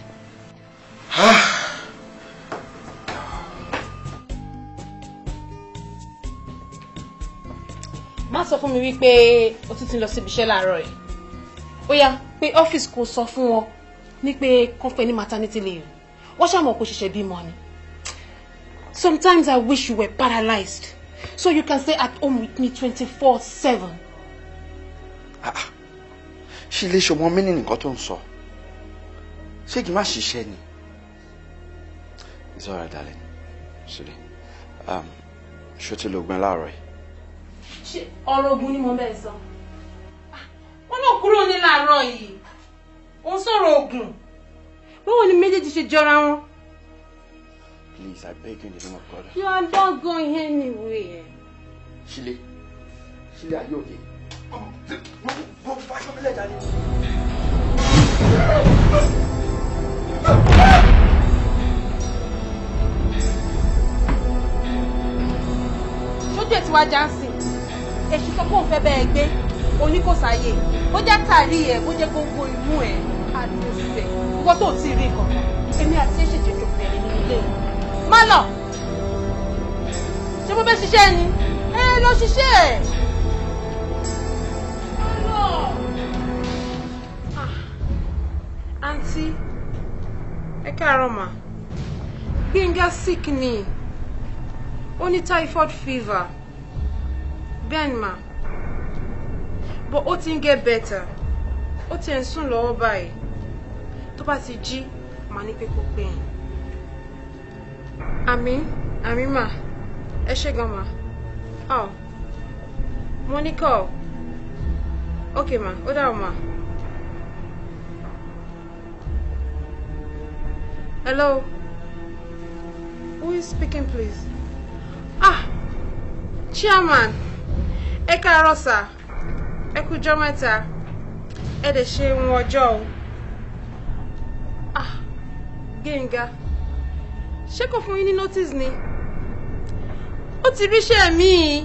Speaker 5: Má sọ fún mi wípé o tún ti lọ síbi iṣẹ́ láàárọ̀ yìí. Ó yá pé ọ́fíìsì kò sọ fún wọn ní pé kàn fẹ́ ní maternity leave. Wọ́n ṣàmọ̀ kó ṣiṣẹ́ bímọ ni. Sometimes I wish you were paralyzed so you can stay at home with me 24/7.
Speaker 6: Ṣé ilé ṣọmọ mi ní nǹkan tó ń sọ? Ṣé kí n má ṣiṣẹ́ ni? It's all right, darling. Ṣùlẹ̀, ṣó ti lo oògùn láàárọ̀ yìí?
Speaker 5: Ṣé ọ̀rọ̀ ogun ni mo bẹ́ẹ̀ sọ? Wọ́n náà kúrò ní láàárọ̀ yìí. Ó ń sọ̀rọ̀ ogun. Báwo ni méjèèjì ṣe jọra wọn?
Speaker 6: Please, I beg you in the name of God.
Speaker 5: You are not going anywhere.
Speaker 6: Ṣílẹ̀, are you okay? Go fight for me later.
Speaker 5: Ṣojú ẹ̀ tí wàá já sí. Èṣù sọ pé òun fẹ́ bẹ́ẹ̀ gbé. Oníkòsáyè. Bó jẹ́ tàrí ẹ̀, bó jẹ́ gbogbo inú ẹ̀. Àdùnsẹ̀. Gbogbo tó ti rí kankan. Èmi àti ṣe ṣèjọjọ bẹ̀rẹ̀ nínú ilé yìí. Má lọ. Ṣé mo fẹ́ ṣiṣẹ́ ni? Lọ ṣiṣẹ́. Má lọ. Àǹtí, ẹ káàárọ̀ mà. Gbénga sick ni. Ó ní typhoid fever. Bẹ́ẹ̀ ni mà. But ó ti ń get better. Ó ti ń sùn lọ́wọ́ báyìí. Tó bá ti jí, màá ní pé kó pè yín. Àmín mà. Ẹ ṣé gan mà. Oh. Monica. Okay ma. Ó dáa ma. Hello. Who is speaking please? Chairman. Ẹ káàárọ̀ sà. Ẹ kú ọjọ́ mẹ́ta. Ẹ dẹ̀ ṣe ohun ọjọ́ o. Gbénga. Ṣé kò fún yín ní notice ni? Ó ti ríṣẹ́ mi.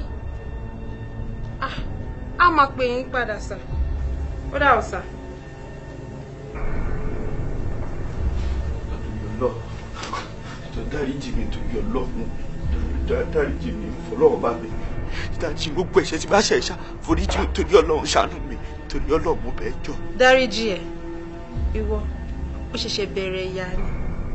Speaker 5: A máa pè yín padà sà. Ó dà sà.
Speaker 6: Dáríjì mi torí Ọlọ́run. Dáríjì mi fọlọ́run bá mi. Dáríjì gbogbo ẹ̀ṣẹ̀ tí bá ṣẹ̀ ṣá. Foríjì mi torí Ọlọ́run ṣàánú mi. Torí Ọlọ́run mo bẹ̀ jọ.
Speaker 5: Dáríjì ẹ̀. Ìwọ ó ṣẹ̀ṣẹ̀ bẹ̀rẹ̀ ìyá ni.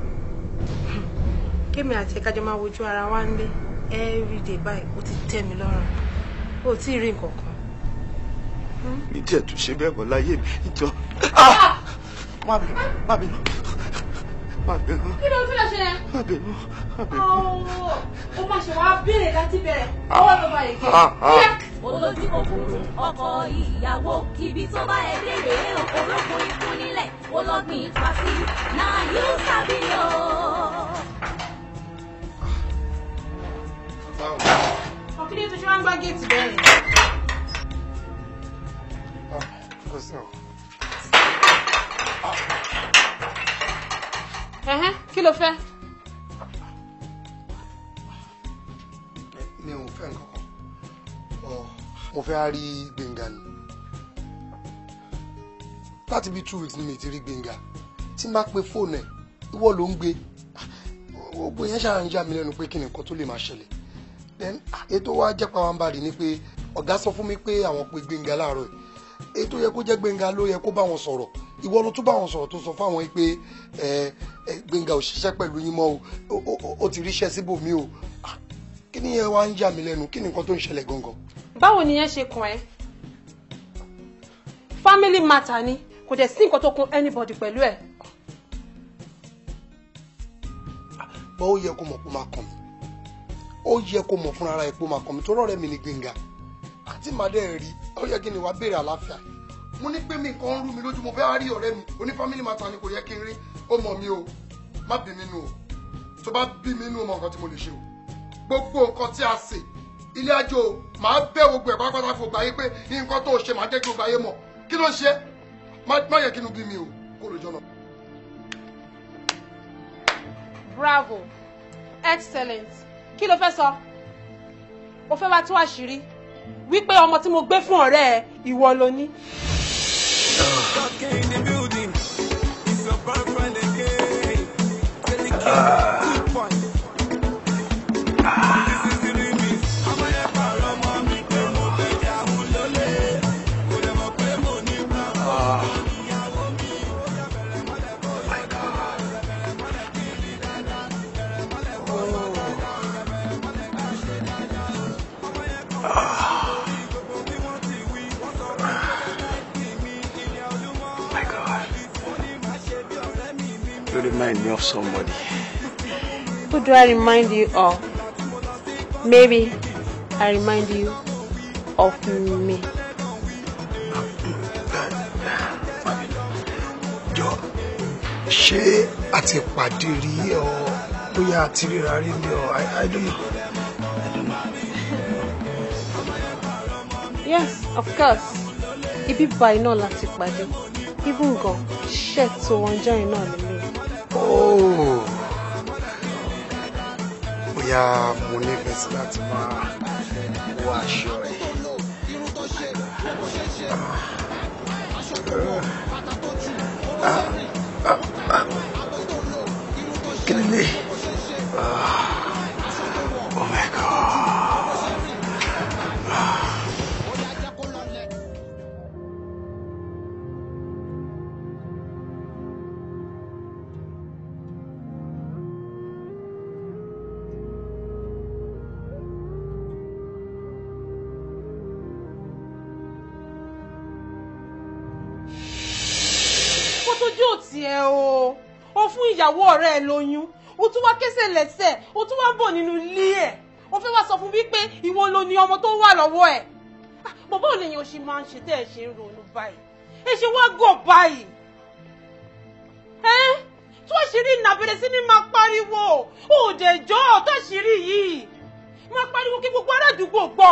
Speaker 5: Kémi àti ẹ̀kájọ máa wojú ara wa ń lé everyday báyìí ó ti tẹ́ mi lọ́rùn. Ó tí ì rí nǹkan kan.
Speaker 6: Mi díẹ̀ tún ṣe bẹ́ẹ̀ mọ́ láyé mi. Ìjọ. Má bínú.
Speaker 5: Kí ló tún lè ṣe yẹn?
Speaker 6: Má bínú.
Speaker 5: Ó má ṣe wá béèrè láti bẹ̀rẹ̀. Ọwọ́ ló bá yẹ kí.
Speaker 1: lójú òkun ọkọ ìyàwó ibi tó bá ẹ dèrè òkòrókùn ikú nílẹ̀ ológbìn ìfàsí náà yóò sábì o.
Speaker 5: ọkùnrin tó ṣe wá ń gbá géètì bẹ́ẹ̀. kí ló fẹ́?
Speaker 10: mi ò fẹ́ nǹkan kan mo fẹ́ rí Gbénga ni láti bí 2 weeks ni mi ti rí Gbénga tí n bá pe fóònù ẹ̀ ìwọ ló ń gbé gbogbo yẹn ṣáà ń já mi lẹ́nu pé kí ni nǹkan tó lè máa ṣẹlẹ̀ then ètò wa jẹ́ pàwọ́nbarì ni pé ọ̀gá sọ fún mi pé àwọn pe Gbénga láàárọ̀ yìí ètò yẹ kó jẹ́ Gbénga ló yẹ kó bá wọn sọ̀rọ̀ ìwọ ló tún bá wọn sọ̀rọ̀ tó sọ fáwọn yìí pé Gbénga ò ṣiṣẹ́ pẹ̀lú yín mọ́ o ti ríṣẹ́ síbòmí o kí ni yẹn wá ń já mi lẹ́nu kí ni nǹkan tó ń ṣẹlẹ̀ gangan.
Speaker 5: báwo ni yẹn ṣe kàn ẹ́ family matter ni kò dẹ̀ sí nǹkan tó kún anybody pẹ̀lú ẹ̀.
Speaker 10: bọ́ ó yẹ kó mọ̀ pé ó máa kàn mí ó yẹ kó mọ̀ fúnra ẹ̀ pé ó máa kàn mí tó rọ̀rẹ́ mi ní Gbénga àti màdé rí ó yẹ kí ni wàá béèrè àlàáfíà mo ní pé mi nǹkan ń rú mi lójú mo fẹ́ rí ọ̀rẹ́ mi oní family matter ni kò yẹ kí n rí ó mọ̀ mi o má bí mi nù o tó bá bí mi nù ó mọ nǹkan tí mo lè ṣe o gbogbo nǹkan tí a ṣe ilé ajo máa bẹ́ gbogbo ẹ̀ pátápátá fún gbàyé pé nǹkan tó ṣe máa jẹ́ kí gbàyé mọ̀ kí ló ń ṣe má yẹ kí inú bí mi o kó lè jọ náà.
Speaker 5: bravo excellent kí ló fẹ́ sọ o fẹ́ wá tú àṣírí wípé ọmọ tí mo gbé fún ọ̀rẹ́ ẹ ìwọ ló ní.
Speaker 6: You remind me of somebody.
Speaker 5: Who do I remind you of? Maybe I remind you of me.
Speaker 10: Jọ ṣé a ti pàdé rí ọ bóyá a ti ríra rí ní ọ I don't know.
Speaker 5: Yes, of course. Ibi báyìí náà láti pàdé. Even gan shirt tó wọ́n jọyìn náà nílé.
Speaker 10: Oh, bóyá mo nífẹ̀ẹ́ sí láti máa wọ aṣọ ẹ̀. Kí ni lè? Oh my God.
Speaker 5: tiẹ̀ o fún ìyàwó ọ̀rẹ́ ẹ lóyún o tún wá kẹsẹ̀ lẹ́sẹ̀ o tún wá bọ̀ nínú ilé ẹ̀ o fẹ́ wá sọ fún wípé ìwọ ló ní ọmọ tó wà lọ́wọ́ ẹ̀ bàbá ò lèyìn o ṣe máa ń ṣe tẹ́ ẹ ṣe ń ronú báyìí ẹ ṣe wá gọ̀ báyìí tí wọ́n ṣe rí ìnàbẹ̀rẹ̀ sí ni máa pariwo òdèjọ́ tó ṣe rí yìí máa pariwo kí gbogbo ará àdúgbò gbọ́.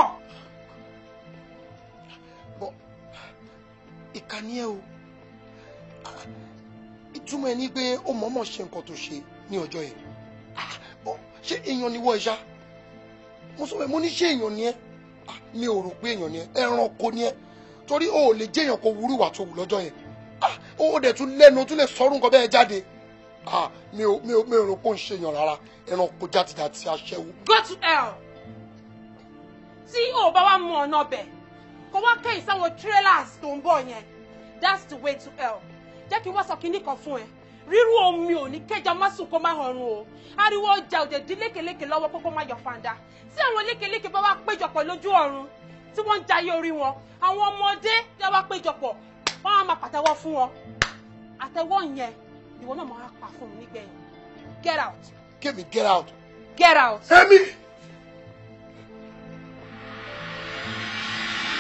Speaker 10: ìkànnì ẹ o ìtumọ̀ ẹ ní pé ó mọ̀ọ́mọ̀ ṣe nǹkan tó ṣe ní ọjọ́ yẹn ṣé èèyàn ni wọ́ ẹ ṣá mo sọ pé mo ní ṣé èèyàn ni ẹ mi ò rò pé èèyàn ni ẹ ẹranko ni ẹ torí o ò lè jẹ́ èèyàn kó wúrú ìwà tó wù lọ́jọ́ yẹn o dẹ̀ tún lẹ́nu o tún lè sọ̀rọ̀ nǹkan bẹ́ẹ̀ jáde mi ò rò pé ó ń ṣe èèyàn rárá ẹranko játijàti aṣẹ́wó.
Speaker 5: Go to hell tí o bá wá mú ọ̀nà ọbẹ̀ kó wá kẹ́yìn sáwọn trailers tó ń bọ̀ yẹn that's the way to hell jẹ́ kí n wá sọ kinní kan fún ẹ rírú omi ò ní kẹjà má sùn kó má họrùn o ariwo ọjà òde dín lékeleke lọ́wọ́ kókó má yọ fàǹdà tí àwọn lékeleke bá wá péjọpọ̀ lójú ọ̀run tí wọ́n ń jayé orí wọn àwọn ọmọdé yá wá péjọpọ̀ wọ́n á máa pàtẹ́wọ́ fún wọn àtẹ́wọ́ yẹn ìwọ náà máa pa fún mi nígbẹ̀yìn get out.
Speaker 10: Kémi get out.
Speaker 5: Get out.
Speaker 10: Emi.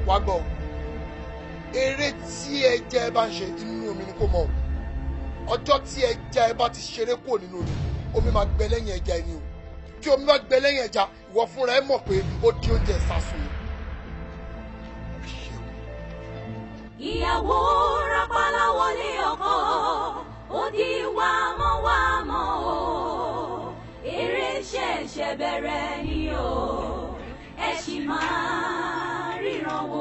Speaker 10: wá gbọ́ eré tí ẹja ẹ bá ń ṣe inú omi ni kò mọ̀ ọjọ́ tí ẹja ẹ bá ti ṣeré kúrò nínú omi máa gbẹ lẹ́yìn ẹja ẹni o tí omi bá gbẹ lẹ́yìn ẹja ìwọ fúnra ẹ mọ̀ pé ó di oúnjẹ ìsásùn ni.
Speaker 1: ìyàwó rápálá wọlé ọkọ ó di wàmọ́wàmọ́ o eré ṣẹ̀ṣẹ̀ bẹ̀rẹ̀ ni o ẹ ṣì máa ríran wò.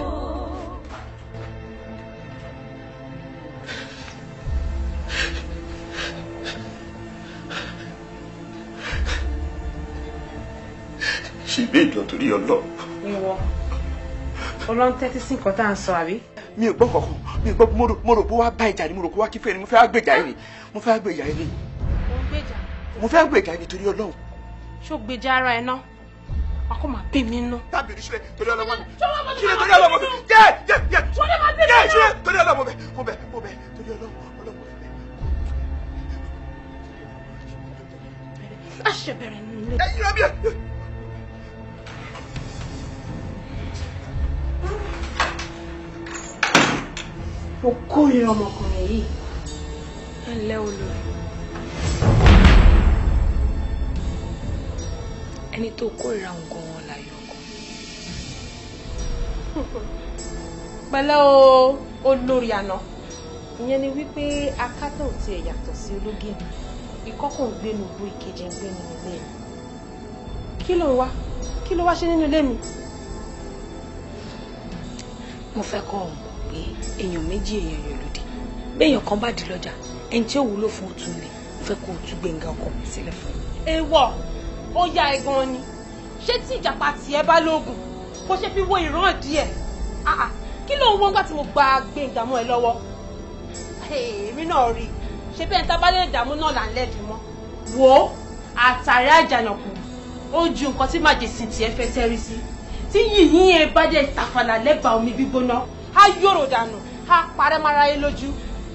Speaker 6: ṣe ìbé ìjọ torí ọlọ.
Speaker 5: ìwọ ọlọ́run tẹ́tí sí nǹkan tá à ń sọ àbí.
Speaker 6: mi ò gbọ́ kankan mi ò gbọ́ mo rò pé wá bá ìjà ni mo rò pé wá kí fẹ́ ni mo fẹ́ gbèjà yìí ni mo fẹ́ gbèjà yìí ni. mo fẹ́ gbèjà yìí ni torí ọlọ́run.
Speaker 5: ṣó gbèjà ara ẹ náà a kò máa bí mi nú.
Speaker 6: tábìlì sílẹ̀ torí ọlọ́mọ mi sílẹ̀ torí ọlọ́mọ mi jẹ́ sílẹ̀ torí ọlọ́mọ mi mo bẹ̀ torí ọlọ́mọ mi.
Speaker 5: a ṣe bẹ̀rẹ̀ nílé.
Speaker 6: ẹ yíra bí ẹ.
Speaker 5: mo kórìíra ọmọkùnrin yìí.
Speaker 4: ẹ ǹlẹ́ olórí ẹni tó kórìíra nǹkan wọn láyọ̀ ọkọ.
Speaker 5: pẹ̀lẹ́ o olórí àná ìyẹn ni wípé akátá ò tiẹ̀ yàtọ̀ sí ológì ìkọ́kọ̀ ń gbénu bó ìkejì ń gbé nínú ilé mi. kí ló wá ṣe nínú ilé mi.
Speaker 4: mo fẹ́ kọ́ ọ̀hún pé èèyàn méjì èèyàn yàn lòdì béèyàn kan bá di lọ́jà ẹni tí ó wúlò fún òtún lè fẹ́ kó o tún Gbénga ọkọ mi sílẹ̀ fún mi.
Speaker 5: èèwọ̀ ó ya ẹ gan ni ṣé tí ìjàpá tiẹ̀ bá lóògùn kó ṣe fi wo ìran díẹ̀ kí ló ń wọ́n gbà tí mo gba Gbénga mọ́ ẹ lọ́wọ́ èmi náà rí i ṣe bẹ́ẹ̀ ní tábàlẹ̀ ìdààmú náà là ń lẹ́dùn mọ́ wò ó àtàrí àjànàkú ó ju nǹkan tí màjèsì tiẹ̀ fẹ́ tẹ́rí sí tí yìnyín ẹ bá jẹ́ ìtàfàlà lẹ́bàá omi gbígbóná á yòrò dànù á parẹ́ mara yé lójú.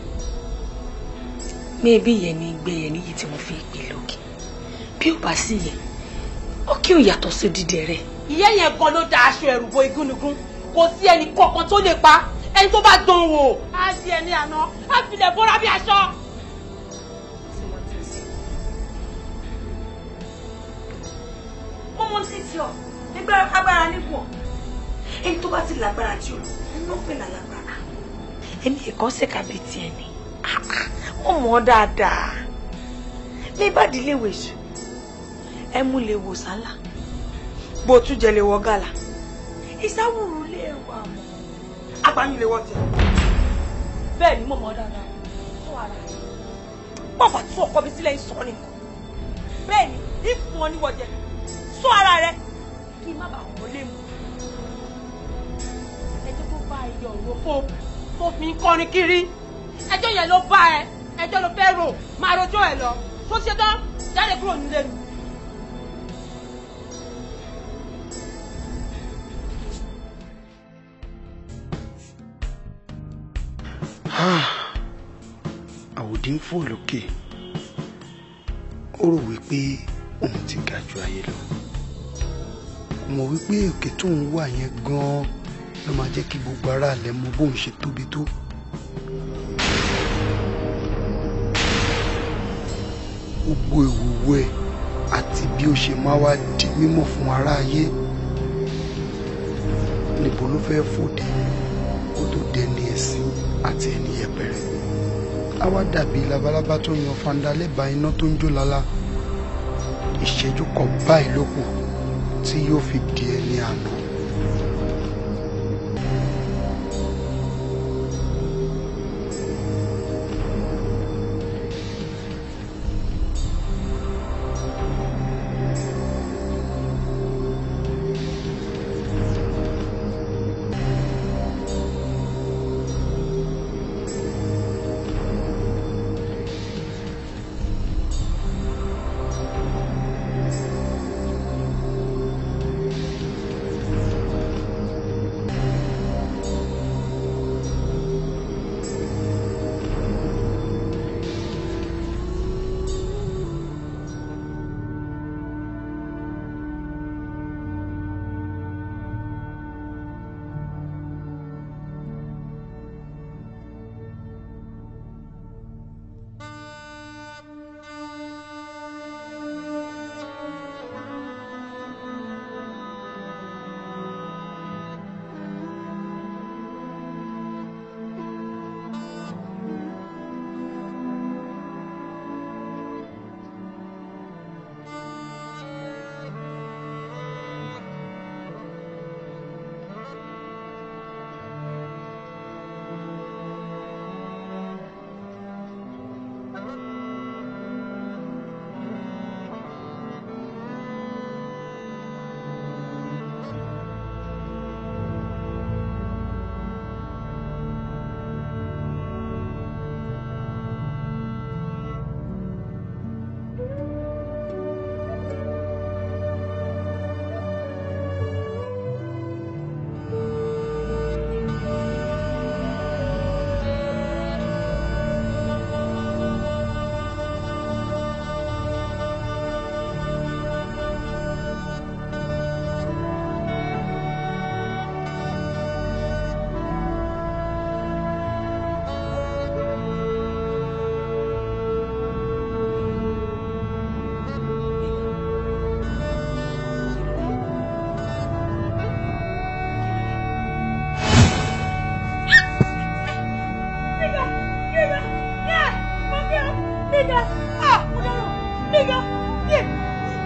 Speaker 4: mẹ́ẹ̀bí yẹn ni gbé yẹn níyì tí mo fi ìpè lókè bí ó bá sí yẹn ó kí ò yàtọ̀ sí dídẹ rẹ̀.
Speaker 5: ìyá yẹn gan ló da aṣọ ẹ̀rù bo igúnnugún kò sí ẹnì kọ̀ọ̀kan tó lè pa ẹni tó bá dán wò á di ẹni àná á filẹ̀ bóra bí aṣọ.
Speaker 11: mo mọ sí ti ọ nígbà agbára nípò ẹni tó bá ti lágbára tí o ló pè lálágbára.
Speaker 4: èmi ẹ̀kọ́ ṣèkà bíi tiẹ̀ ni wọ́n mọ̀ ọ́ dáadáa bí ìbàdí lè wèṣù ẹ mú lè wò sálà bó tún jẹ lè wọ gàlà ìsáwùrú lè wà mọ́
Speaker 11: agbáyún lè wọ́ tẹ̀.
Speaker 4: bẹ́ẹ̀ ni mo mọ̀ ọ́ dáadáa tó ara rẹ̀ pọ̀pọ̀ tí ọkọ mi sílẹ̀ ń sọ nìkan bẹ́ẹ̀ ni ìfún ọ níwọ̀jẹ̀ sọ ara rẹ̀ kí n má bàa wọ́n lé mu.
Speaker 5: ẹjọ́ tó bá ẹyọ òròfó tó fi ń kọrin kiri ẹjọ́ yẹn ló bá ẹ ẹjọ́ ló fẹ́ rò máa rojọ́ ẹ lọ tó ṣe tán jáde kúrò nílé mi.
Speaker 10: àwòdì ń fò lókè ó rò wípé òun ti ga ju ayé lọ kò mọ̀ wípé òkè tó ń wà yẹn gan-an ló máa jẹ́ kí gbogbo aráàlẹ̀ mọ bóun ṣe tóbi tó. gbogbo ìwòwò ẹ̀ àti bí ó ṣe máa wá di mímọ̀ fún aráyé níbo ló fẹ́ fòdì kó tó dẹni ẹ̀sìn àti ẹni yẹpẹrẹ. á wá dàbí labalábá tó yan fanda lẹ́bàá iná tó ń jó lálá ìṣẹ́jú kan báyìí ló kù tí yóò fi di ẹni àná.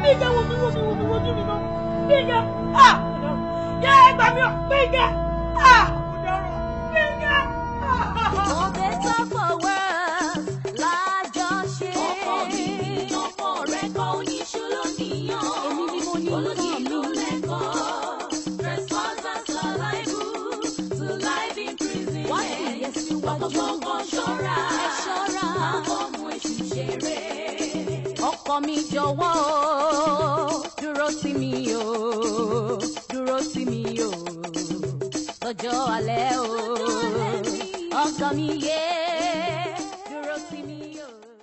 Speaker 9: Gbénga wo mi náà. Gbénga yẹ ẹgbà mi ò Gbénga ọ̀daràn Gbénga.
Speaker 1: For better for worse lájọṣe. Ọkọ mi ọkọ rẹ̀ kọ́ oníṣòro nìyàn. Èmi ni mo ní olódìlú lẹ́kọ̀ọ́. Trespassers are liable to life imprisonment. Wọ́n ti yẹ síwájú. Ọkọ̀ ṣọ́ra. Ẹ ṣọ́ra. Àwọn ọmọ èṣù ṣeré. Ọkọ mi jọ̀wọ́ dúró sí mi o, dúró sí mi o, lọ́jọ́ alẹ́ o, ọkọ mi yé dúró sí mi o.